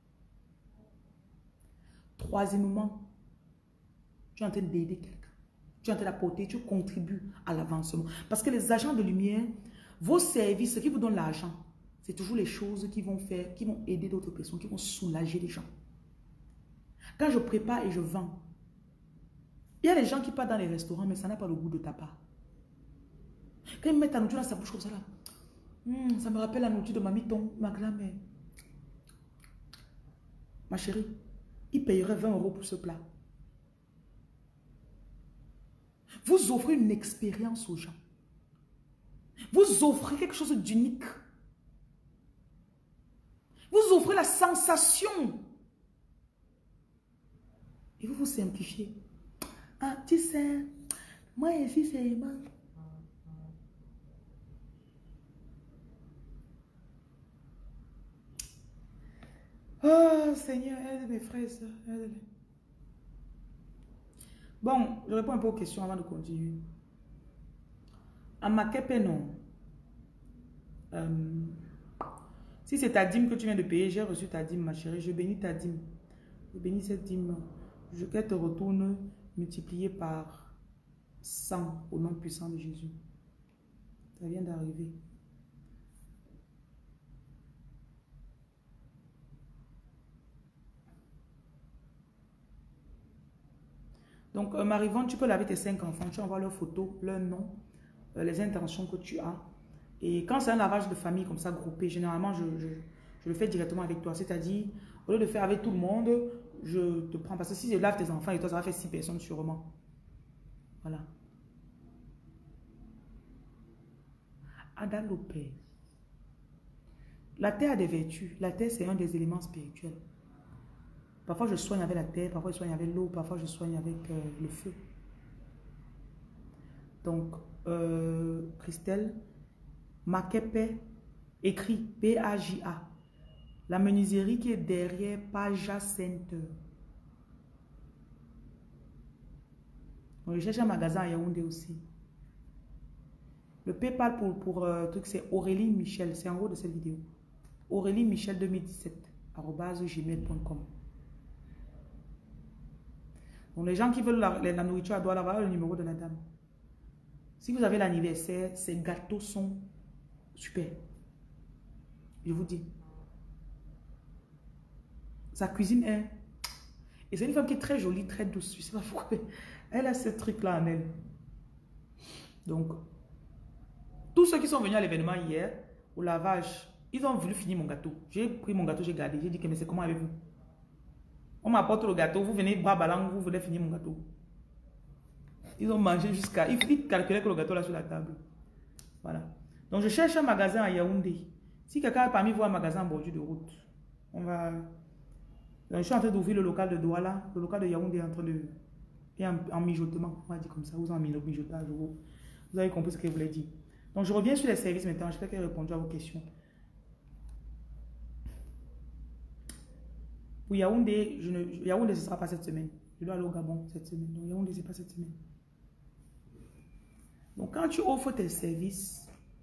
Troisièmement, tu es en train d'aider quelqu'un. Tu es en train d'apporter, tu contribues à l'avancement. Parce que les agents de lumière, vos services, ce qui vous donne l'argent, c'est toujours les choses qui vont faire, qui vont aider d'autres personnes, qui vont soulager les gens. Quand je prépare et je vends, il y a des gens qui partent dans les restaurants, mais ça n'a pas le goût de ta part. Quand ils mettent la nourriture dans sa bouche comme ça, là, ça me rappelle la nourriture de ma miton, ma grand-mère. Ma chérie, il payerait 20 € pour ce plat. Vous offrez une expérience aux gens. Vous offrez quelque chose d'unique. Vous offrez la sensation. Et vous vous simplifiez. Ah, tu sais, moi ici, c'est moi. Oh, Seigneur, aide mes frères et sœurs. Bon, je réponds un peu aux questions avant de continuer. À Makepe, non. Si c'est ta dîme que tu viens de payer, j'ai reçu ta dîme, ma chérie. Je bénis ta dîme. Je bénis cette dîme. Qu'elle te retourne multipliée par 100 au nom puissant de Jésus. Ça vient d'arriver. Donc, Marivonne, tu peux laver tes 5 enfants. Tu envoies leurs photos, leur nom, les intentions que tu as. Et quand c'est un lavage de famille comme ça, groupé, généralement, je le fais directement avec toi. C'est-à-dire, au lieu de faire avec tout le monde, je te prends. Parce que si je lave tes enfants et toi, ça va faire 6 personnes sûrement. Voilà. Ada Lopez. La terre a des vertus. La terre, c'est un des éléments spirituels. Parfois, je soigne avec la terre, parfois, je soigne avec l'eau, parfois, je soigne avec le feu. Donc, Christelle, Makepe, écrit P-A-J-A. La menuiserie qui est derrière Paja Center. On recherche un magasin à Yaoundé aussi. Le PayPal pour truc, c'est Aurélie Michel. C'est en haut de cette vidéo. Aurélie Michel 2017 @gmail.com. Donc, les gens qui veulent la nourriture, doivent avoir le numéro de la dame. Si vous avez l'anniversaire, ces gâteaux sont super. Je vous dis. Sa cuisine est... Et c'est une femme qui est très jolie, très douce. Je ne sais pas pourquoi. Elle a ce truc-là en elle. Donc, tous ceux qui sont venus à l'événement hier, au lavage, ils ont voulu finir mon gâteau. J'ai pris mon gâteau, j'ai gardé. J'ai dit que mais c'est comment avec vous? On m'apporte le gâteau, vous venez bras ballants, vous voulez finir mon gâteau. Ils ont mangé jusqu'à... Ils calculaient que le gâteau là sur la table. Voilà. Donc, je cherche un magasin à Yaoundé. Si quelqu'un parmi vous a un magasin en bordure de route, on va... Donc, je suis en train d'ouvrir le local de Douala. Le local de Yaoundé est en train de... Et en mijotement, on va dire comme ça. Vous en mijotage. Vous avez compris ce que je voulais dire. Donc, je reviens sur les services maintenant. J'espère qu'elle a répondu à vos questions. Pour Yaoundé, Yaoundé, ce ne sera pas cette semaine. Je dois aller au Gabon cette semaine. Donc, Yaoundé, ce n'est pas cette semaine. Donc, quand tu offres tes services,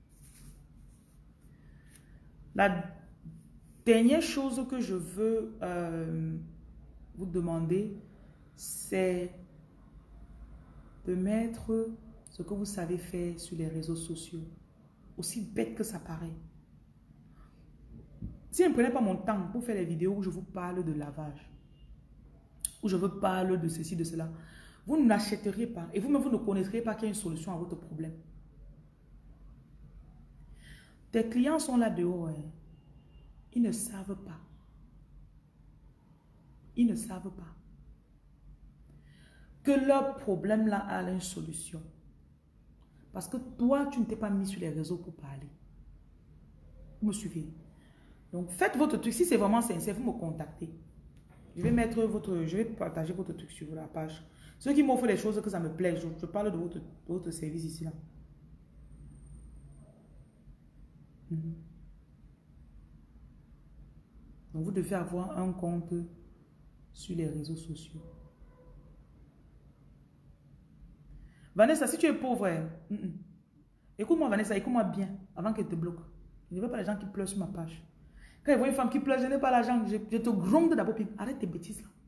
la dernière chose que je veux vous demander, c'est de mettre ce que vous savez faire sur les réseaux sociaux. Aussi bête que ça paraît. Si je ne prenais pas mon temps pour faire les vidéos où je vous parle de lavage, où je vous parle de ceci, de cela, vous n'achèteriez pas et vous-même vous ne connaîtriez pas qu'il y a une solution à votre problème. Tes clients sont là dehors. Hein. Ils ne savent pas. Ils ne savent pas que leur problème là a une solution. Parce que toi, tu ne t'es pas mis sur les réseaux pour parler. Vous me suivez? Donc, faites votre truc. Si c'est vraiment sincère, vous me contactez. Je vais partager votre truc sur la page. Ceux qui m'offrent des choses que ça me plaît, je parle de votre service ici là. Donc, vous devez avoir un compte sur les réseaux sociaux. Vanessa, si tu es pauvre, écoute-moi Vanessa, écoute-moi bien avant qu'elle te bloque. Je ne veux pas les gens qui pleurent sur ma page. Quand je vois une femme qui pleure, je n'ai pas l'argent, je te gronde d'abord. Arrête tes bêtises là.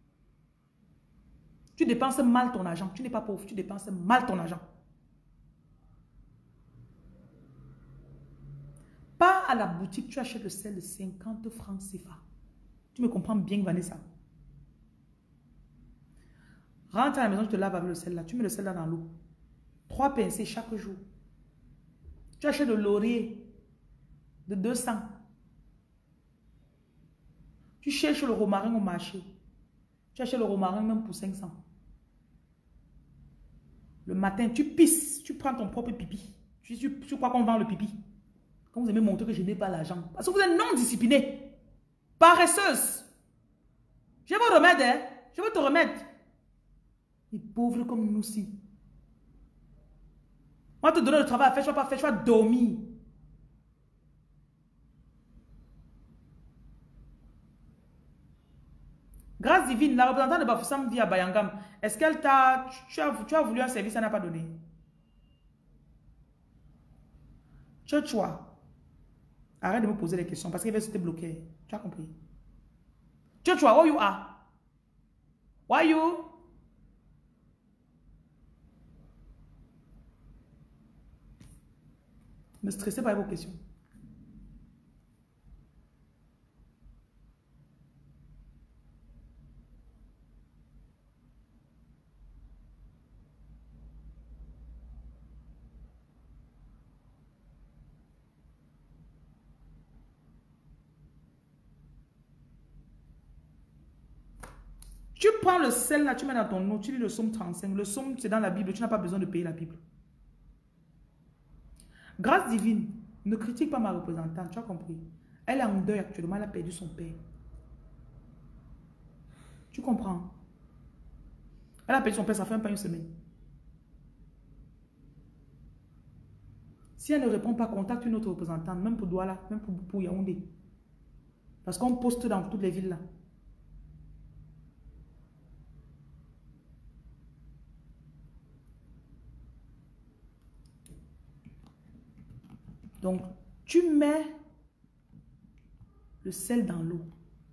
Tu dépenses mal ton argent. Tu n'es pas pauvre, tu dépenses mal ton argent. Pas à la boutique, tu achètes le sel de 50 francs CFA. Tu me comprends bien, Vanessa. Rentre à la maison, je te lave avec le sel là. Tu mets le sel là dans l'eau. 3 pincées chaque jour. Tu achètes le laurier de 200. Tu cherches le romarin au marché. Tu achètes le romarin même pour 500. Le matin, tu pisses. Tu prends ton propre pipi. Tu crois qu'on vend le pipi? Quand vous aimez montrer que je n'ai pas l'argent. Parce que vous êtes non discipliné. Paresseuse. Je vais vous remettre, hein. Je vais te remettre. Les pauvres comme nous aussi. On va te donner le travail à faire, tu vas pas faire, tu vas dormir. Grâce divine, la représentante de Bafoussam vit à Bayangam. Est-ce qu'elle t'a... Tu as voulu un service, elle n'a pas donné. Tchotchoua. Arrête de me poser des questions parce qu'elle va se te bloquer. Tu as compris? Tchotchoua, where you are? Why you? Ne stressez pas avec vos questions. Tu prends le sel là, tu mets dans ton eau, tu lis le psaume 35. Le psaume, c'est dans la Bible, tu n'as pas besoin de payer la Bible. Grâce divine, ne critique pas ma représentante, tu as compris? Elle est en deuil actuellement, elle a perdu son père. Tu comprends? Elle a perdu son père, ça fait même pas une semaine. Si elle ne répond pas, contacte une autre représentante, même pour Douala, même pour Yaoundé. Parce qu'on poste dans toutes les villes là. Donc, tu mets le sel dans l'eau.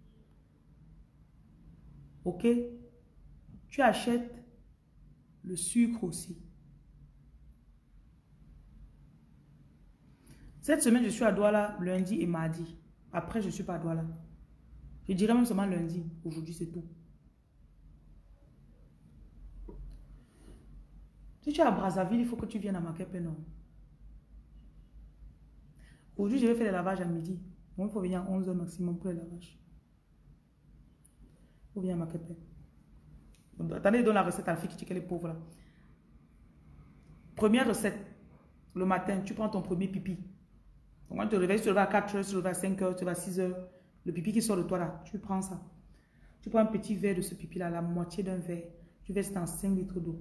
Ok? Tu achètes le sucre aussi. Cette semaine, je suis à Douala lundi et mardi. Après, je ne suis pas à Douala. Je dirais même seulement lundi. Aujourd'hui, c'est tout. Si tu es à Brazzaville, il faut que tu viennes à Makepe, non? Aujourd'hui, je vais faire les lavages à midi. Donc, il faut venir à 11 h maximum pour les lavages. Il faut venir à Makepe. Attendez, je donne la recette à la fille qui dit qu'elle est pauvre là. Première recette. Le matin, tu prends ton premier pipi. Donc, quand tu te réveilles, tu te réveilles à 4 h, tu te réveilles à 5 h, tu te réveilles à 6 h. Le pipi qui sort de toi là, tu prends ça. Tu prends un petit verre de ce pipi là, la moitié d'un verre. Tu verses dans 5 litres d'eau.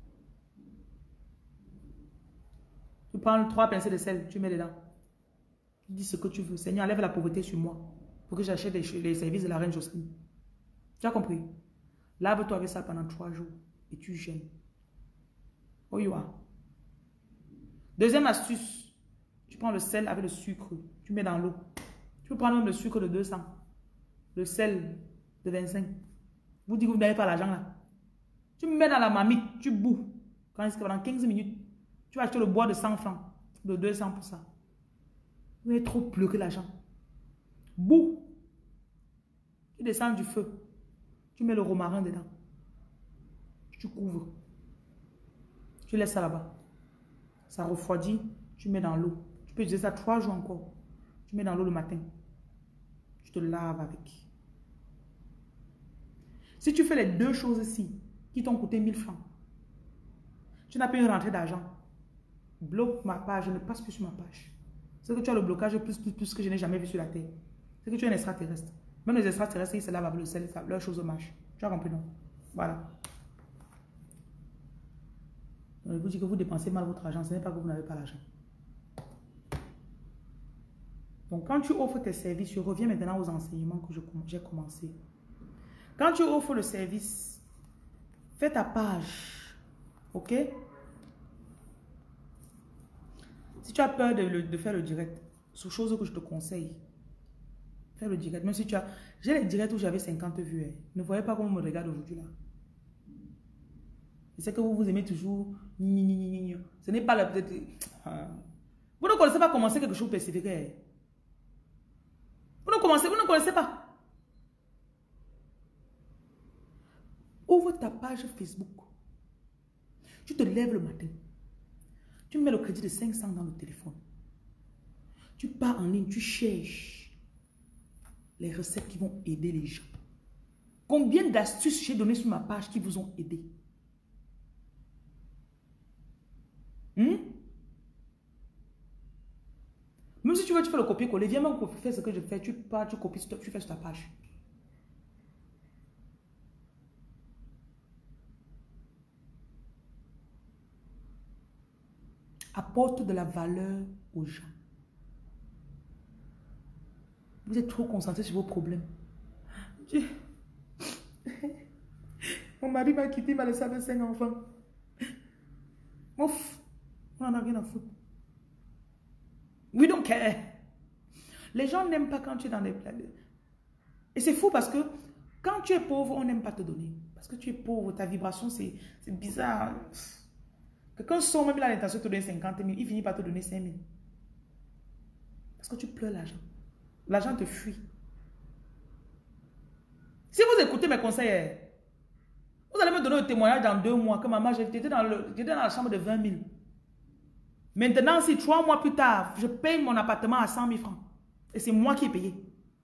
Tu prends 3 pincées de sel, tu mets dedans. Tu dis ce que tu veux. Seigneur, enlève la pauvreté sur moi. Pour que j'achète les services de la reine Jocelyne. Tu as compris? Lave-toi avec ça pendant 3 jours. Et tu jeûnes. Oh you are. Deuxième astuce. Tu prends le sel avec le sucre. Tu mets dans l'eau. Tu peux prendre même le sucre de 200. Le sel de 25. Vous dites que vous n'avez pas l'argent là. Tu mets dans la marmite. Tu boues. Pendant 15 minutes. Tu vas acheter le bois de 100 francs. De 200 pour ça. Vous avez trop pleuré l'argent. Bouh. Tu descends du feu. Tu mets le romarin dedans. Tu couvres. Tu laisses ça là-bas. Ça refroidit. Tu mets dans l'eau. Tu peux utiliser ça 3 jours encore. Tu mets dans l'eau le matin. Tu te laves avec. Si tu fais les 2 choses ici, qui t'ont coûté 1000 francs, tu n'as pas une rentrée d'argent. Bloque ma page, je ne passe plus sur ma page. C'est que tu as le blocage plus que je n'ai jamais vu sur la terre. C'est que tu es un extraterrestre. Même les extraterrestres, ils se lavent avec le sel, leurs choses marchent. Tu as compris, non? Voilà. Donc, je vous dis que vous dépensez mal votre argent, ce n'est pas que vous n'avez pas l'argent. Donc, quand tu offres tes services, je reviens maintenant aux enseignements que j'ai commencé. Quand tu offres le service, fais ta page. Ok? Si tu as peur de faire le direct, c'est une chose que je te conseille. Fais le direct. Même si tu as... J'ai les directs où j'avais 50 vues. Hein. Ne voyez pas comment on me regarde aujourd'hui là. Je sais que vous aimez toujours... Ce n'est pas la... Vous ne connaissez pas commencer quelque chose pour persévérer. Vous ne connaissez pas. Ouvre ta page Facebook. Tu te lèves le matin. Tu mets le crédit de 500 dans le téléphone. Tu pars en ligne, tu cherches les recettes qui vont aider les gens. Combien d'astuces j'ai donné sur ma page qui vous ont aidé? Même si tu veux, tu fais le copier-coller. Viens même faire ce que je fais. Tu pars, tu copies, tu fais sur ta page. Apporte de la valeur aux gens. Vous êtes trop concentré sur vos problèmes. Mon mari m'a quitté, il m'a laissé avec 5 enfants. Ouf, on n'en a rien à foutre. We don't care. Les gens n'aiment pas quand tu es dans les plans. Et c'est fou parce que quand tu es pauvre, on n'aime pas te donner. Parce que tu es pauvre, ta vibration, c'est bizarre. Quelqu'un sort même, il a l'intention de te donner 50 000, il finit par te donner 5 000. Parce que tu pleures l'argent. L'argent te fuit. Si vous écoutez mes conseils, vous allez me donner un témoignage dans 2 mois que maman, j'étais dans la chambre de 20 000. Maintenant, si 3 mois plus tard, je paye mon appartement à 100 000 francs. Et c'est moi qui ai payé.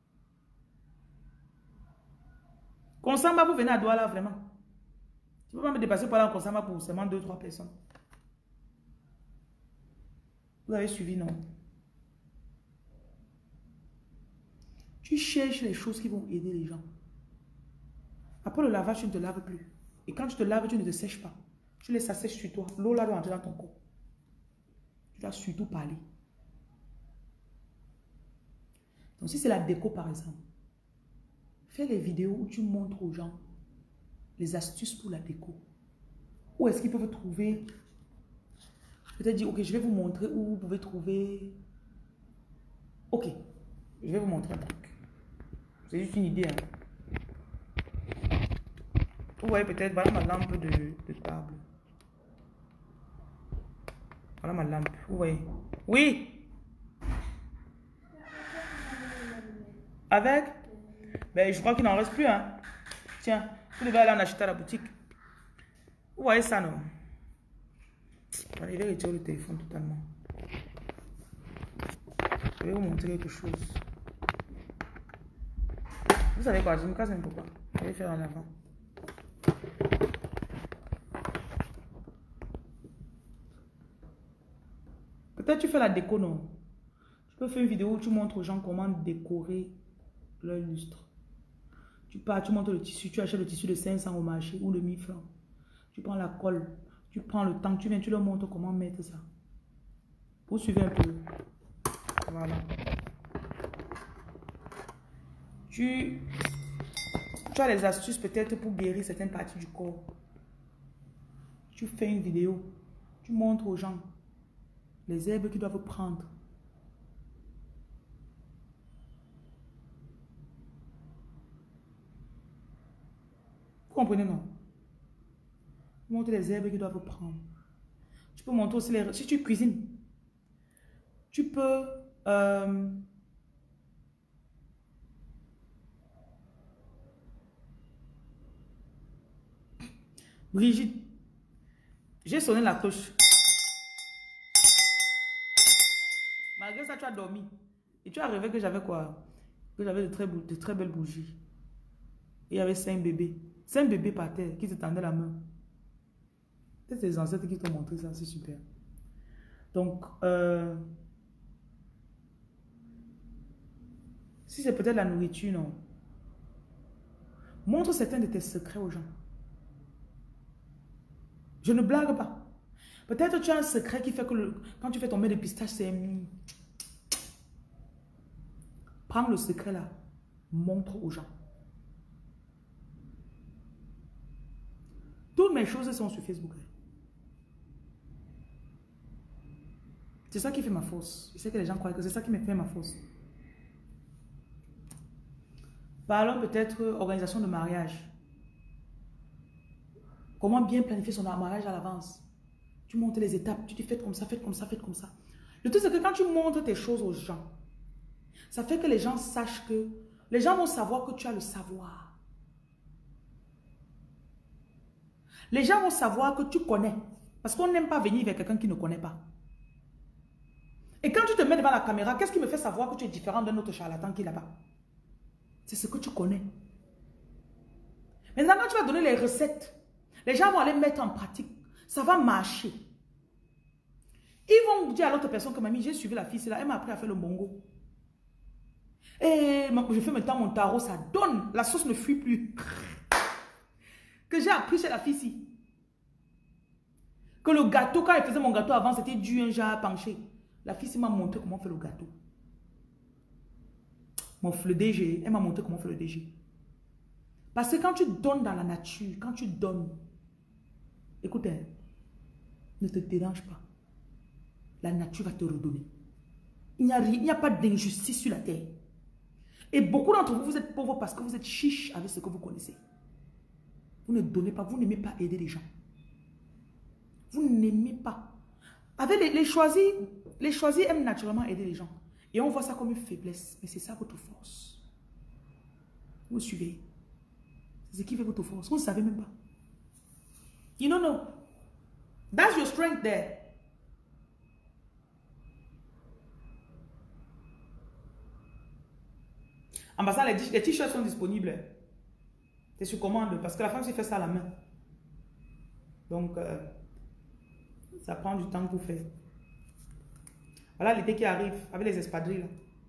Consamba, vous venez à Douala, vraiment. Tu ne peux pas me dépasser par là en Consamba pour seulement 2-3 personnes. Vous avez suivi, non? Tu cherches les choses qui vont aider les gens. Après le lavage, tu ne te laves plus. Et quand tu te laves, tu ne te sèches pas. Tu laisses ça sèche sur toi. L'eau là doit entrer dans ton corps. Tu dois surtout parler. Donc si c'est la déco par exemple, fais les vidéos où tu montres aux gens les astuces pour la déco. Où est-ce qu'ils peuvent trouver? Peut-être dire, ok, je vais vous montrer où vous pouvez trouver. Ok, je vais vous montrer un truc. C'est juste une idée. Hein. Vous voyez peut-être, voilà ma lampe de table. Voilà ma lampe, vous voyez. Oui. Avec? Ben, je crois qu'il n'en reste plus. Hein. Tiens, vous devez aller en acheter à la boutique. Vous voyez ça, non? Allez, je vais retirer le téléphone totalement. Je vais vous montrer quelque chose. Vous savez quoi? Je me casse même pourquoi. Je vais faire en avant. Peut-être tu fais la déco, non? Tu peux faire une vidéo où tu montres aux gens comment décorer leur lustre. Tu pars, tu montres le tissu, tu achètes le tissu de 500 au marché ou de 1000 francs. Tu prends la colle, tu prends le temps, tu viens, tu leur montres comment mettre ça. Vous suivez un peu. Voilà. Tu as les astuces peut-être pour guérir certaines parties du corps. Tu fais une vidéo, tu montres aux gens les herbes qu'ils doivent prendre. Vous comprenez, non? Montre les herbes qu'ils doivent prendre. Tu peux montrer aussi les... Si tu cuisines, tu peux... Brigitte, j'ai sonné la cloche. Malgré ça, tu as dormi. Et tu as rêvé que j'avais quoi? Que j'avais de très belles bougies. Et il y avait 5 bébés. 5 bébés par terre qui se tendaient la main. C'est tes ancêtres qui t'ont montré ça, c'est super. Donc, si c'est peut-être la nourriture, non. Montre certains de tes secrets aux gens. Je ne blague pas. Peut-être tu as un secret qui fait que quand tu fais ton mets de pistache, c'est... Prends le secret là. Montre aux gens. Toutes mes choses sont sur Facebook. C'est ça qui fait ma force. Je sais que les gens croient que c'est ça qui me fait ma force. Parlons peut-être organisation de mariage. Comment bien planifier son mariage à l'avance. Tu montes les étapes, tu dis faites comme ça, faites comme ça, faites comme ça. Le truc c'est que quand tu montres tes choses aux gens, ça fait que les gens sachent que... Les gens vont savoir que tu as le savoir. Les gens vont savoir que tu connais. Parce qu'on n'aime pas venir vers quelqu'un qui ne connaît pas. Et quand tu te mets devant la caméra, qu'est-ce qui me fait savoir que tu es différent d'un autre charlatan qui est là-bas? C'est ce que tu connais. Maintenant, quand tu vas donner les recettes, les gens vont aller mettre en pratique. Ça va marcher. Ils vont dire à l'autre personne que mamie, j'ai suivi la fille, là, elle m'a appris à faire le bongo. Et je fais maintenant mon tarot, ça donne. La sauce ne fuit plus. Que j'ai appris chez la fille ici. Que le gâteau, quand elle faisait mon gâteau avant, c'était dû un genre penché. La fille ici m'a montré comment on fait le gâteau. Le DG, elle m'a montré comment on fait le DG. Parce que quand tu donnes dans la nature, quand tu donnes, écoutez, ne te dérange pas. La nature va te redonner. Il n'y a pas d'injustice sur la terre. Et beaucoup d'entre vous, vous êtes pauvres parce que vous êtes chiche avec ce que vous connaissez. Vous ne donnez pas, vous n'aimez pas aider les gens. Vous n'aimez pas. Avec les choisis aiment naturellement aider les gens. Et on voit ça comme une faiblesse. Mais c'est ça votre force. Vous me suivez? C'est ce qui fait votre force. Vous ne savez même pas. You don't know. That's your strength there. En passant, les t-shirts sont disponibles. C'est sur commande parce que la femme s'y fait ça à la main. Donc, ça prend du temps pour faire. Voilà l'été qui arrive avec les espadrilles. Là.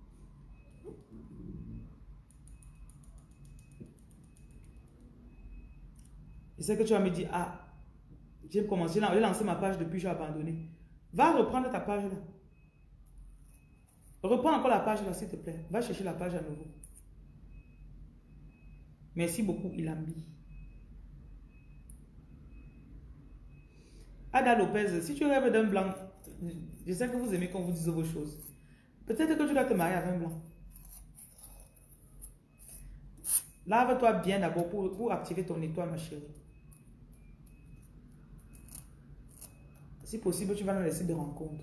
Je sais que tu vas me dire, ah, j'ai commencé, j'ai lancé ma page depuis, j'ai abandonné. Va reprendre ta page là. Reprends encore la page là, s'il te plaît. Va chercher la page à nouveau. Merci beaucoup, Ilambi. Ada Lopez, si tu rêves d'un blanc, je sais que vous aimez qu'on vous dise vos choses. Peut-être que tu dois te marier avec un blanc. Lave-toi bien d'abord pour activer ton étoile, ma chérie. Si possible, tu vas dans les sites de rencontre.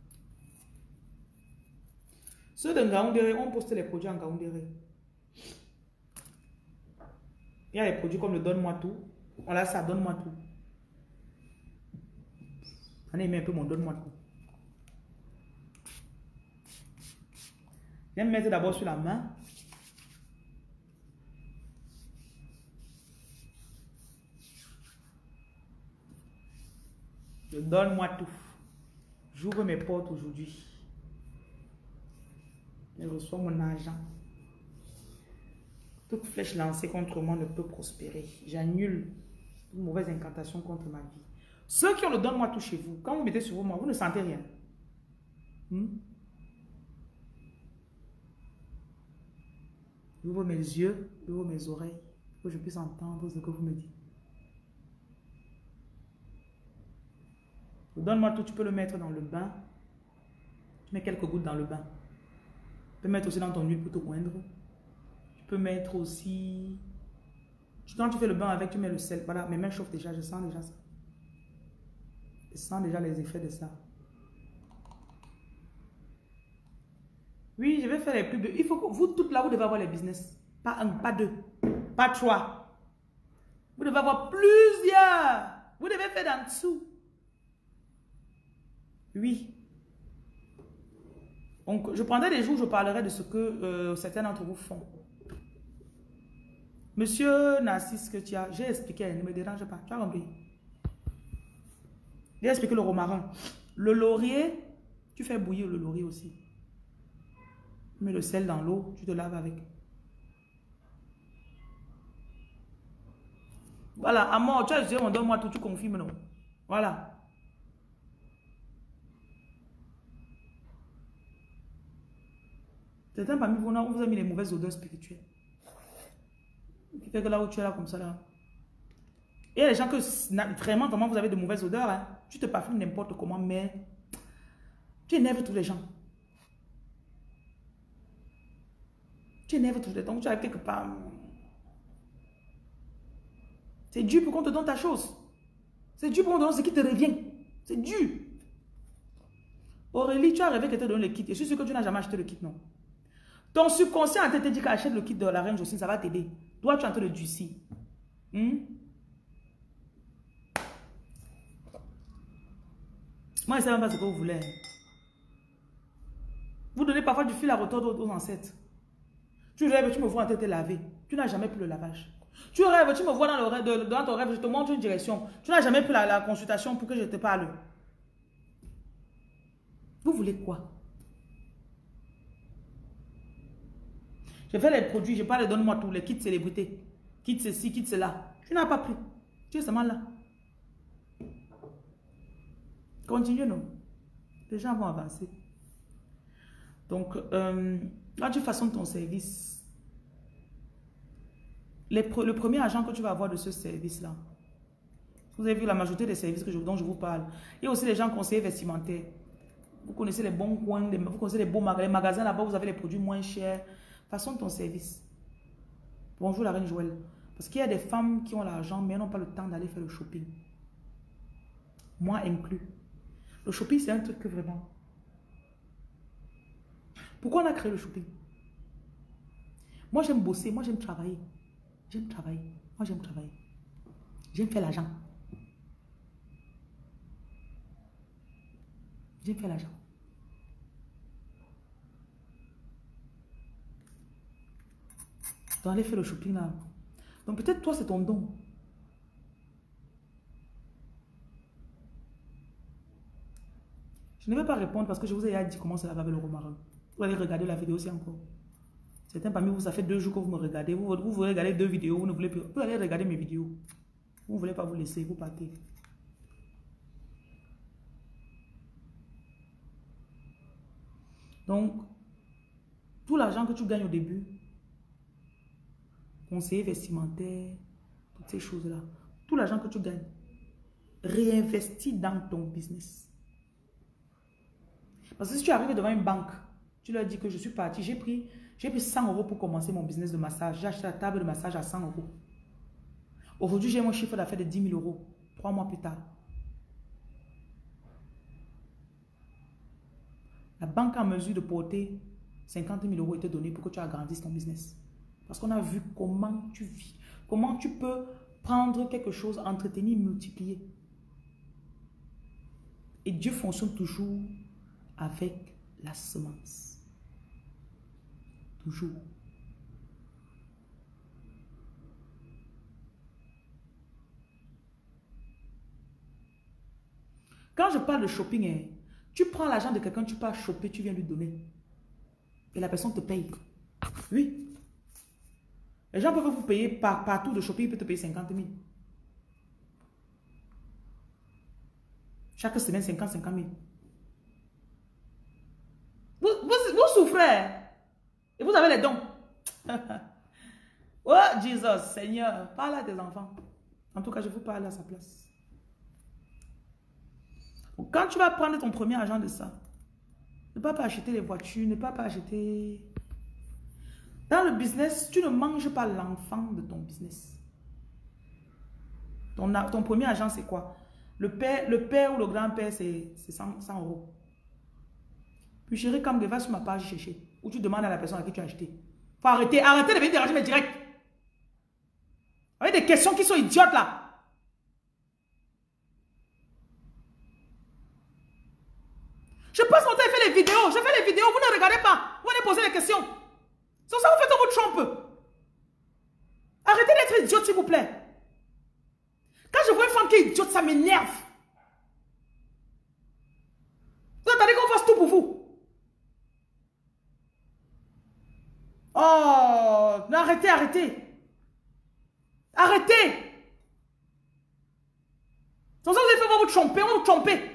Ceux de Ngaoundéré, on poste les produits en Ngaoundéré. Il y a les produits comme le donne-moi tout. Voilà, ça donne-moi tout. On aime un peu mon donne-moi tout. Je vais me mettre d'abord sur la main. Je donne-moi tout. J'ouvre mes portes aujourd'hui. Je reçois mon argent. Toute flèche lancée contre moi ne peut prospérer. J'annule une mauvaise incantation contre ma vie. Ceux qui ont le donne-moi tout chez vous, quand vous mettez sur vos mains, vous ne sentez rien. J'ouvre mes yeux, j'ouvre mes oreilles, pour que je puisse entendre ce que vous me dites. Le donne-moi tout, tu peux le mettre dans le bain. Tu mets quelques gouttes dans le bain. Tu peux mettre aussi dans ton huile pour te oindre. Tu peux mettre aussi... Quand tu fais le bain avec, tu mets le sel. Voilà, mes mains chauffent déjà, je sens déjà ça. Je sens déjà les effets de ça. Oui, je vais faire les pubs. Il faut que vous, toutes là, vous devez avoir les business. Pas un, pas deux, pas trois. Vous devez avoir plusieurs. Vous devez faire d'en dessous. Oui. Donc, je prendrai des jours où je parlerai de ce que certains d'entre vous font. Monsieur Narcisse, que tu as, j'ai expliqué, ne me dérange pas. Tu as compris? J'ai expliqué le romarin. Le laurier, tu fais bouillir le laurier aussi. Tu mets le sel dans l'eau, tu te laves avec. Voilà, à mort, tu as dit, on donne-moi tout, tu confirmes, non? Voilà. Certains parmi vous, on vous a mis les mauvaises odeurs spirituelles. Qui fait que là où tu es là, comme ça, là. Et il y a des gens que, vraiment, vous avez de mauvaises odeurs, hein. Tu te parfumes n'importe comment, mais tu énerves tous les gens. Tu énerves tous les gens. Donc, tu arrives quelque part. C'est dur pour qu'on te donne ta chose. C'est dur pour qu'on te donne ce qui te revient. C'est dur. Aurélie, tu as rêvé qu'elle te donne le kit. Et je suis sûr que tu n'as jamais acheté le kit, non? Ton subconscient te dit qu'achète le kit de la reine Jocelyne, ça va t'aider. Toi, tu es en train de durcir. Moi, je ne sais même pas ce que vous voulez. parfois du fil à retordre aux ancêtres. Tu rêves, tu me vois en tête laver. Tu n'as jamais pris le lavage. Tu rêves, tu me vois dans, dans ton rêve, je te montre une direction. Tu n'as jamais pris la consultation pour que je te parle. Vous voulez quoi? Je fais les produits, je parle, donne-moi tous les kits célébrités. Kits ceci, kits cela. Tu n'as pas pris. Tu es seulement là. Continue, non? Les gens vont avancer. Donc, quand tu façonnes ton service, le premier agent que tu vas avoir de ce service-là, vous avez vu la majorité des services dont je vous parle. Il y a aussi les gens conseillers vestimentaires. Vous connaissez les bons coins, vous connaissez les beaux magasins. Les magasins là-bas, vous avez les produits moins chers. Façonne ton service. Bonjour la reine Joël. Parce qu'il y a des femmes qui ont l'argent, mais elles n'ont pas le temps d'aller faire le shopping. Moi inclus. Le shopping, c'est un truc que vraiment... Pourquoi on a créé le shopping? Moi, j'aime bosser. Moi, j'aime travailler. J'aime travailler. Moi, j'aime travailler. J'aime faire l'argent. J'aime faire l'argent. Donc, aller faire le shopping là. Donc, peut-être toi, c'est ton don. Je ne vais pas répondre parce que je vous ai déjà dit comment ça va avec le romarin. Vous allez regarder la vidéo aussi encore. Certains parmi vous, ça fait 2 jours que vous me regardez. Vous voulez regarder 2 vidéos, vous ne voulez plus. Vous allez regarder mes vidéos. Vous ne voulez pas vous laisser, vous partez. Donc, tout l'argent que tu gagnes au début, conseiller vestimentaire, toutes ces choses-là, tout l'argent que tu gagnes, réinvestis dans ton business. Parce que si tu arrives devant une banque, tu leur dis que je suis parti, j'ai pris 100 € pour commencer mon business de massage. J'ai acheté la table de massage à 100 €. Aujourd'hui, j'ai mon chiffre d'affaires de 10 000 €, 3 mois plus tard. La banque est en mesure de porter 50 000 € et te donner pour que tu agrandisses ton business. Parce qu'on a vu comment tu vis, comment tu peux prendre quelque chose, entretenir, multiplier. Et Dieu fonctionne toujours avec la semence. Toujours. Quand je parle de shopping, tu prends l'argent de quelqu'un, tu pars choper, tu viens lui donner. Et la personne te paye. Oui. Les gens peuvent vous payer partout de shopping, ils peuvent te payer 50 000. Chaque semaine, 50 000. Vous souffrez. Et vous avez les dons. Oh, Jesus, Seigneur, parle à tes enfants. En tout cas, je vous parle à sa place. Donc, quand tu vas prendre ton premier argent de ça, ne pas acheter les voitures, ne pas acheter... Dans le business, tu ne manges pas l'enfant de ton business. Ton premier argent, c'est quoi? Le père ou le grand-père, c'est 100 €. Puis chérie, comme va sur ma page chercher, où tu demandes à la personne à qui tu as acheté. Faut arrêter de venir déranger mes directs. Avec des questions qui sont idiotes là. Je passe mon temps à faire les vidéos. Je fais les vidéos, vous ne regardez pas. Vous allez poser les questions. C'est ça, vous faites votre trompe. Arrêtez d'être idiote, s'il vous plaît. Quand je vois une femme qui est idiote, ça m'énerve. Vous attendez qu'on fasse tout pour vous. Oh, non, arrêtez. Arrêtez. Sans ça, vous allez faire vous tromper, on vous tromper.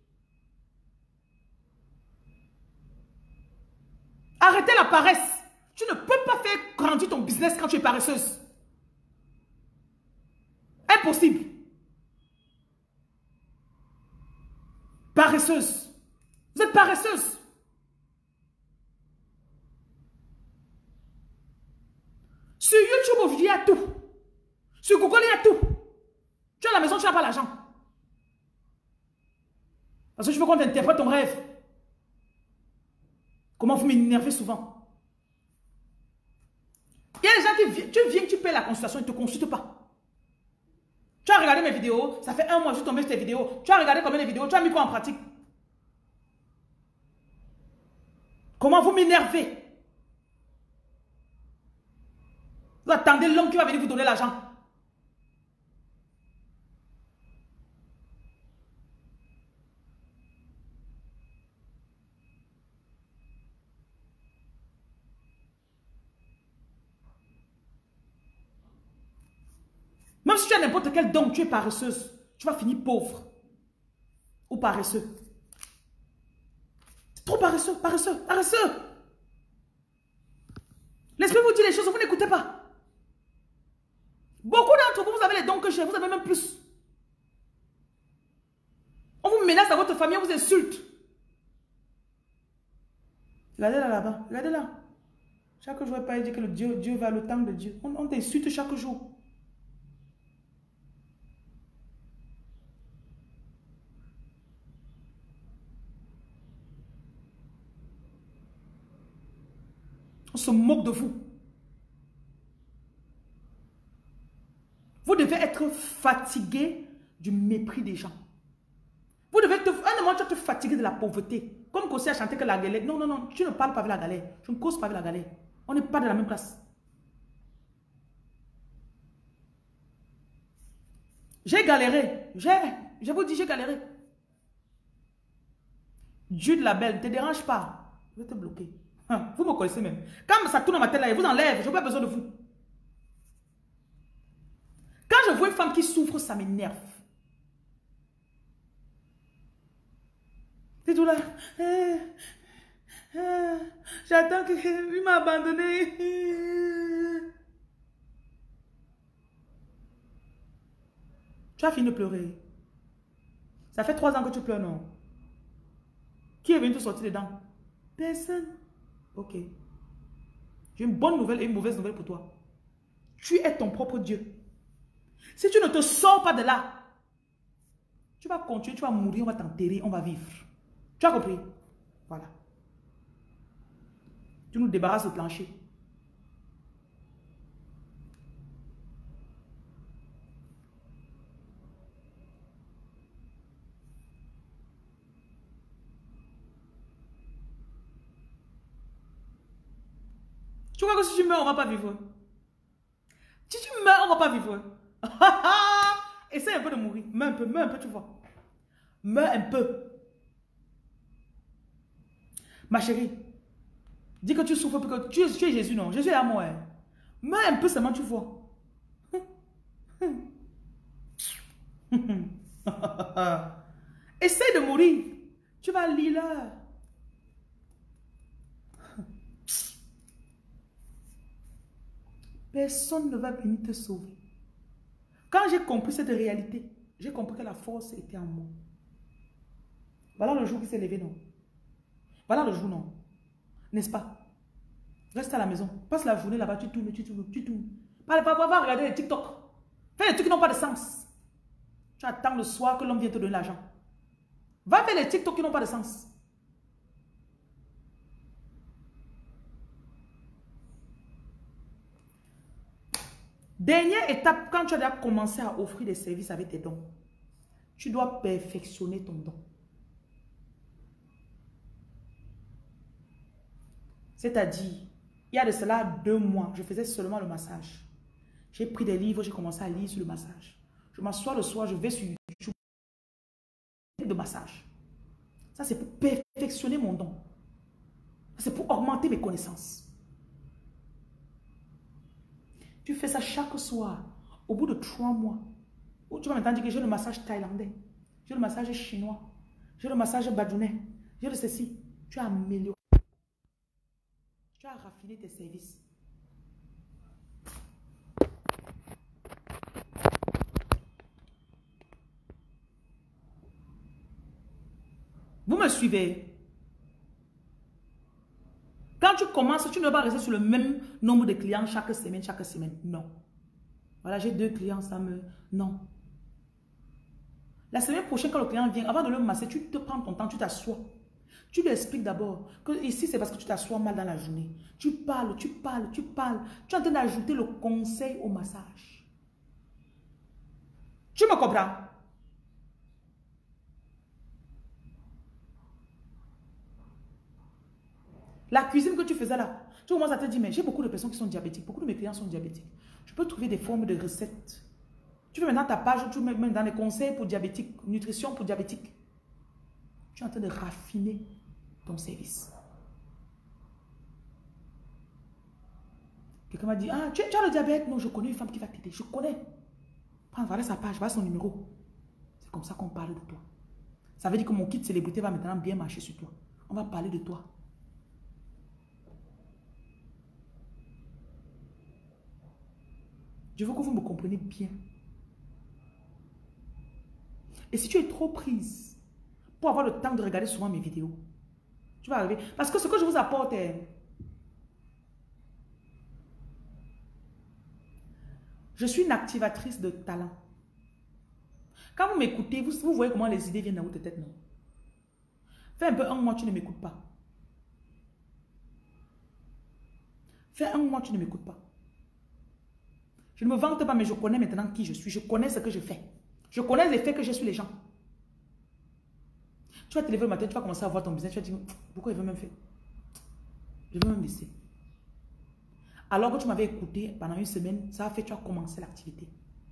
Arrêtez la paresse. Tu ne peux pas faire grandir ton business quand tu es paresseuse. Impossible. Paresseuse. Vous êtes paresseuse. Sur YouTube, aujourd'hui, il y a tout. Sur Google, il y a tout. Tu es à la maison, tu n'as pas l'argent. Parce que je veux qu'on t'interprète ton rêve. Comment vous m'énervez souvent? Il y a des gens qui viennent, tu payes la consultation, ils ne te consultent pas. Tu as regardé mes vidéos, ça fait 1 mois que je suis tombé sur tes vidéos. Tu as regardé combien de vidéos, tu as mis quoi en pratique? Comment vous m'énervez? Vous attendez l'homme qui va venir vous donner l'argent. Même si tu as n'importe quel don, tu es paresseuse. Tu vas finir pauvre. Ou paresseux. C'est trop paresseux, paresseux, paresseux. L'esprit vous dit les choses, vous n'écoutez pas. Beaucoup d'entre vous, vous avez les dons que j'ai, vous avez même plus. On vous menace dans votre famille, on vous insulte. Regardez là, là-bas, regardez là. Chaque jour, il dit que Dieu va le temps de Dieu. On t'insulte chaque jour. On se moque de vous. Vous devez être fatigué du mépris des gens. Vous devez un moment, tu vas te fatiguer de la pauvreté. Comme Kossi a chanté que la galère. Non, non, non, tu ne parles pas avec la galère. Je ne cause pas avec la galère. On n'est pas de la même place. J'ai galéré. Je vous dis, j'ai galéré. Dieu de la belle, ne te dérange pas. Je vais te bloquer. Vous me connaissez même. Quand ça tourne dans ma tête là, il vous enlève. Je n'ai pas besoin de vous. Quand je vois une femme qui souffre, ça m'énerve. C'est tout là. J'attends qu'il m'a abandonné. Tu as fini de pleurer. Ça fait 3 ans que tu pleures, non? Qui est venu te sortir dedans? Personne. Ok. J'ai une bonne nouvelle et une mauvaise nouvelle pour toi. Tu es ton propre Dieu. Si tu ne te sors pas de là, tu vas continuer, tu vas mourir, on va t'enterrer, on va vivre. Tu as compris? Voilà. Tu nous débarrasses du plancher. Tu crois que si tu meurs, on ne va pas vivre? Si tu meurs, on ne va pas vivre. Essaye un peu de mourir. Meurs un peu, tu vois. Meurs un peu. Ma chérie, dis que tu souffres, que tu es Jésus, non? Jésus est à moi. Meurs un peu seulement, tu vois. Essaye de mourir. Tu vas lire là. Personne ne va venir te sauver. Quand j'ai compris cette réalité, j'ai compris que la force était en moi. Voilà le jour qui s'est levé, non? Voilà le jour, non? N'est-ce pas? Reste à la maison. Passe la journée là-bas, tu tournes, tu tournes, tu tournes. Va regarder les TikTok. Fais les trucs qui n'ont pas de sens. Tu attends le soir que l'homme vienne te donner l'argent. Va faire les TikTok qui n'ont pas de sens. Dernière étape, quand tu as déjà commencé à offrir des services avec tes dons, tu dois perfectionner ton don. C'est-à-dire, il y a de cela 2 mois, je faisais seulement le massage. J'ai pris des livres, j'ai commencé à lire sur le massage. Je m'assois le soir, je vais sur YouTube de massage. Ça, c'est pour perfectionner mon don. C'est pour augmenter mes connaissances. Tu fais ça chaque soir. Au bout de 3 mois, tu vas maintenant dire que j'ai le massage thaïlandais, j'ai le massage chinois, j'ai le massage badounais, j'ai le ceci. Tu as amélioré. Tu as raffiné tes services. Vous me suivez? Quand tu commences, tu ne vas pas rester sur le même nombre de clients chaque semaine, Non. Voilà, j'ai 2 clients, ça me... Non. La semaine prochaine, quand le client vient, avant de le masser, tu te prends ton temps, tu t'assois. Tu lui expliques d'abord que ici, c'est parce que tu t'assois mal dans la journée. Tu parles. Tu es en train d'ajouter le conseil au massage. Tu me comprends? La cuisine que tu faisais là, tu commences à te dire, mais j'ai beaucoup de personnes qui sont diabétiques. Beaucoup de mes clients sont diabétiques. Je peux trouver des formes de recettes. Tu fais maintenant ta page où tu mets dans les conseils pour diabétiques, nutrition pour diabétiques. Tu es en train de raffiner ton service. Quelqu'un m'a dit, ah, tu as le diabète? Non, je connais une femme qui va t'aider. Je connais. Prends, voilà sa page, voilà son numéro. C'est comme ça qu'on parle de toi. Ça veut dire que mon kit célébrité va maintenant bien marcher sur toi. On va parler de toi. Je veux que vous me compreniez bien. Et si tu es trop prise pour avoir le temps de regarder souvent mes vidéos, tu vas arriver. Parce que ce que je vous apporte est... Je suis une activatrice de talent. Quand vous m'écoutez, vous voyez comment les idées viennent dans votre tête, non? Fais un peu un mois, tu ne m'écoutes pas. Fais un mois, tu ne m'écoutes pas. Je ne me vante pas, mais je connais maintenant qui je suis. Je connais ce que je fais. Je connais l'effet que j'ai sur les gens. Tu vas te lever le matin, tu vas commencer à voir ton business. Tu vas te dire, pourquoi il veut même faire? Je veux même laisser. Alors que tu m'avais écouté pendant une semaine, ça a fait que tu as commencé l'activité.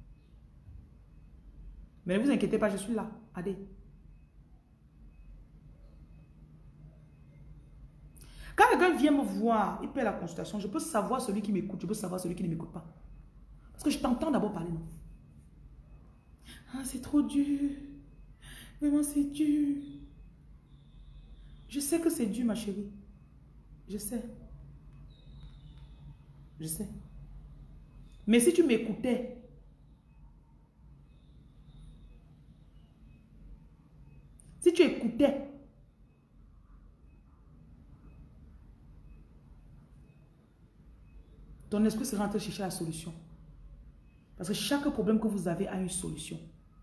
Mais ne vous inquiétez pas, je suis là. Allez. Quand quelqu'un vient me voir, il paie la consultation, je peux savoir celui qui m'écoute, je peux savoir celui qui ne m'écoute pas. Parce que je t'entends d'abord parler, non? Ah, c'est trop dur. Vraiment, c'est dur. Je sais que c'est dur, ma chérie. Je sais. Je sais. Mais si tu m'écoutais, si tu écoutais, ton esprit serait en train de chercher la solution. Parce que chaque problème que vous avez a une solution.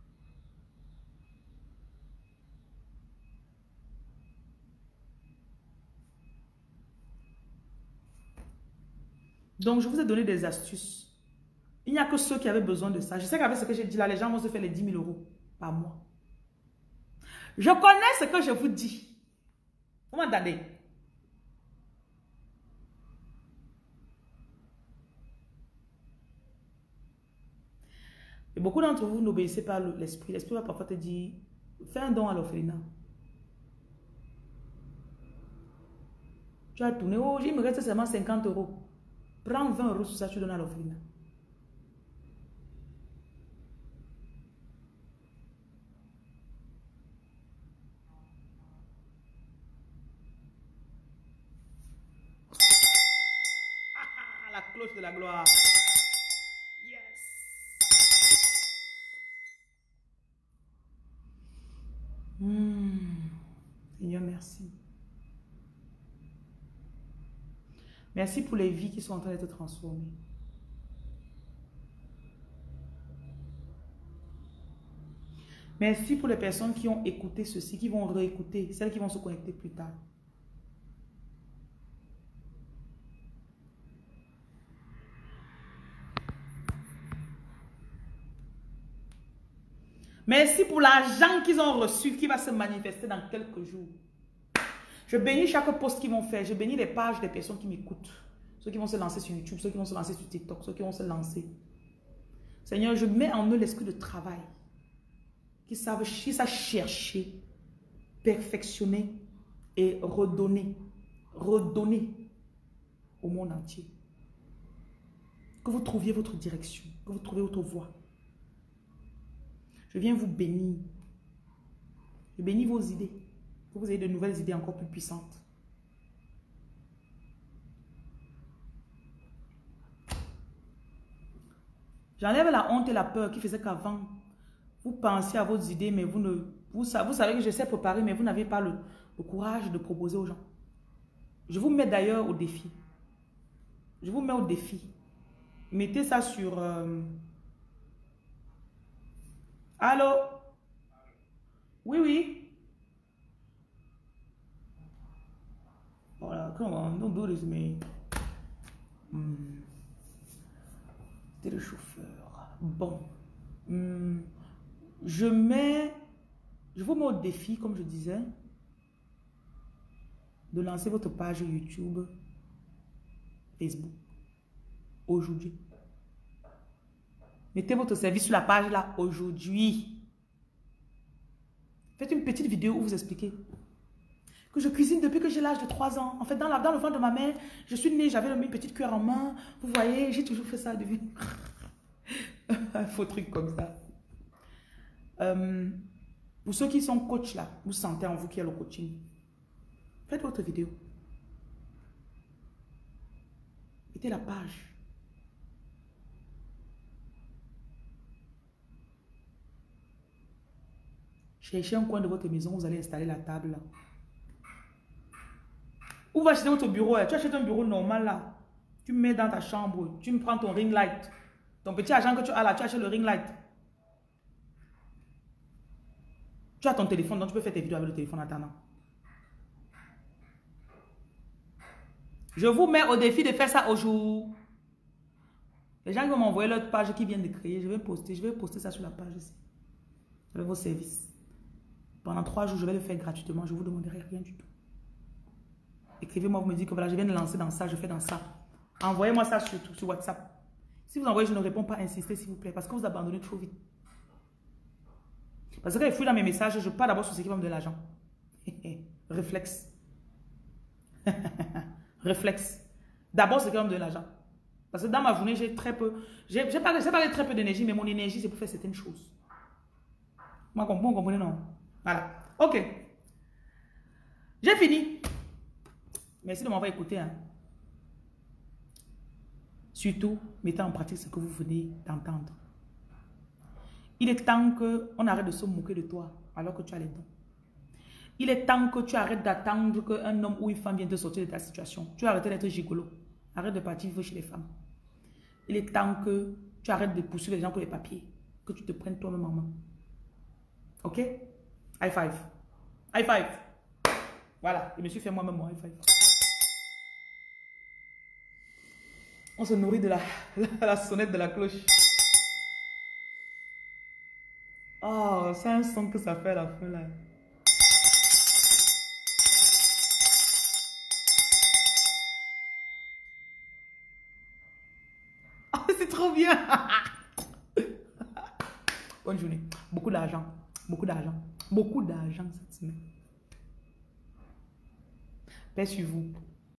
Donc, je vous ai donné des astuces. Il n'y a que ceux qui avaient besoin de ça. Je sais qu'avec ce que j'ai dit là, les gens vont se faire les 10 000 € par mois. Je connais ce que je vous dis. Vous m'entendez? Et beaucoup d'entre vous n'obéissez pas à l'esprit. L'esprit va parfois te dire, fais un don à l'orphelinat. Tu as tourné, oh, il me reste seulement 50 €. Prends 20 € sur ça, tu donnes à l'orphelinat. Ah, la cloche de la gloire. Yes. Seigneur, merci. Merci pour les vies qui sont en train d'être transformées. Merci pour les personnes qui ont écouté ceci, qui vont réécouter, celles qui vont se connecter plus tard. Merci pour l'argent qu'ils ont reçu, qui va se manifester dans quelques jours. Je bénis chaque post qu'ils vont faire. Je bénis les pages des personnes qui m'écoutent. Ceux qui vont se lancer sur YouTube, ceux qui vont se lancer sur TikTok, ceux qui vont se lancer. Seigneur, je mets en eux l'esprit de travail. Qui savent chercher, perfectionner et redonner. Redonner au monde entier. Que vous trouviez votre direction, que vous trouviez votre voie. Je viens vous bénir. Je bénis vos idées. Que vous ayez de nouvelles idées encore plus puissantes. J'enlève la honte et la peur qui faisait qu'avant, vous pensiez à vos idées, mais vous savez que je sais préparer, mais vous n'avez pas le courage de proposer aux gens. Je vous mets d'ailleurs au défi. Je vous mets au défi. Mettez ça sur... Allô? Oui, oui. Voilà, come on, don't do this, mais... C'était le chauffeur. Bon. Je vous mets au défi, comme je disais, de lancer votre page YouTube, Facebook, aujourd'hui. Mettez votre service sur la page là, aujourd'hui. Faites une petite vidéo où vous expliquez que je cuisine depuis que j'ai l'âge de 3 ans. En fait, dans le ventre de ma mère, je suis née, j'avais une petite cuillère en main. Vous voyez, j'ai toujours fait ça depuis. Un faux truc comme ça. Pour ceux qui sont coach là, vous sentez en vous qu'il y a le coaching. Faites votre vidéo. Mettez la page. Cherchez un coin de votre maison, vous allez installer la table là. Où va acheter votre bureau? Tu achètes un bureau normal là. Tu mets dans ta chambre. Tu me prends ton ring light. Ton petit argent que tu as là, tu achètes le ring light. Tu as ton téléphone, donc tu peux faire tes vidéos avec le téléphone en attendant. Je vous mets au défi de faire ça au jour. Les gens qui vont m'envoyer leur page qu'ils viennent de créer, je vais poster ça sur la page ici. Avec vos services. Pendant 3 jours, je vais le faire gratuitement. Je ne vous demanderai rien du tout. Écrivez-moi, vous me dites que voilà, je viens de lancer dans ça, je fais dans ça. Envoyez-moi ça sur WhatsApp. Si vous envoyez, je ne réponds pas, insistez s'il vous plaît, parce que vous abandonnez trop vite. Parce que quand je fouille dans mes messages, je pars d'abord sur ce qui va me donner de l'argent. Réflexe. Réflexe. D'abord, ce qui va me donner de l'argent. Parce que dans ma journée, j'ai très peu. J'ai pas très peu d'énergie, mais mon énergie, c'est pour faire certaines choses. Vous comprenez, non? Voilà. Ok. J'ai fini. Merci de m'avoir écouté. Hein. Surtout, mettez en pratique ce que vous venez d'entendre. Il est temps qu'on arrête de se moquer de toi alors que tu as les dons. Il est temps que tu arrêtes d'attendre qu'un homme ou une femme vienne te sortir de ta situation. Tu as arrêté d'être gigolo. Arrête de partir vivre chez les femmes. Il est temps que tu arrêtes de poursuivre les gens pour les papiers. Que tu te prennes toi-même en main. Ok? High five. High five. Voilà, je me suis fait moi-même mon high five. On se nourrit de la sonnette de la cloche. Oh, c'est un son que ça fait à la fin là. Oh, c'est trop bien. Bonne journée. Beaucoup d'argent. Beaucoup d'argent. Beaucoup d'argent cette semaine. Paix sur vous.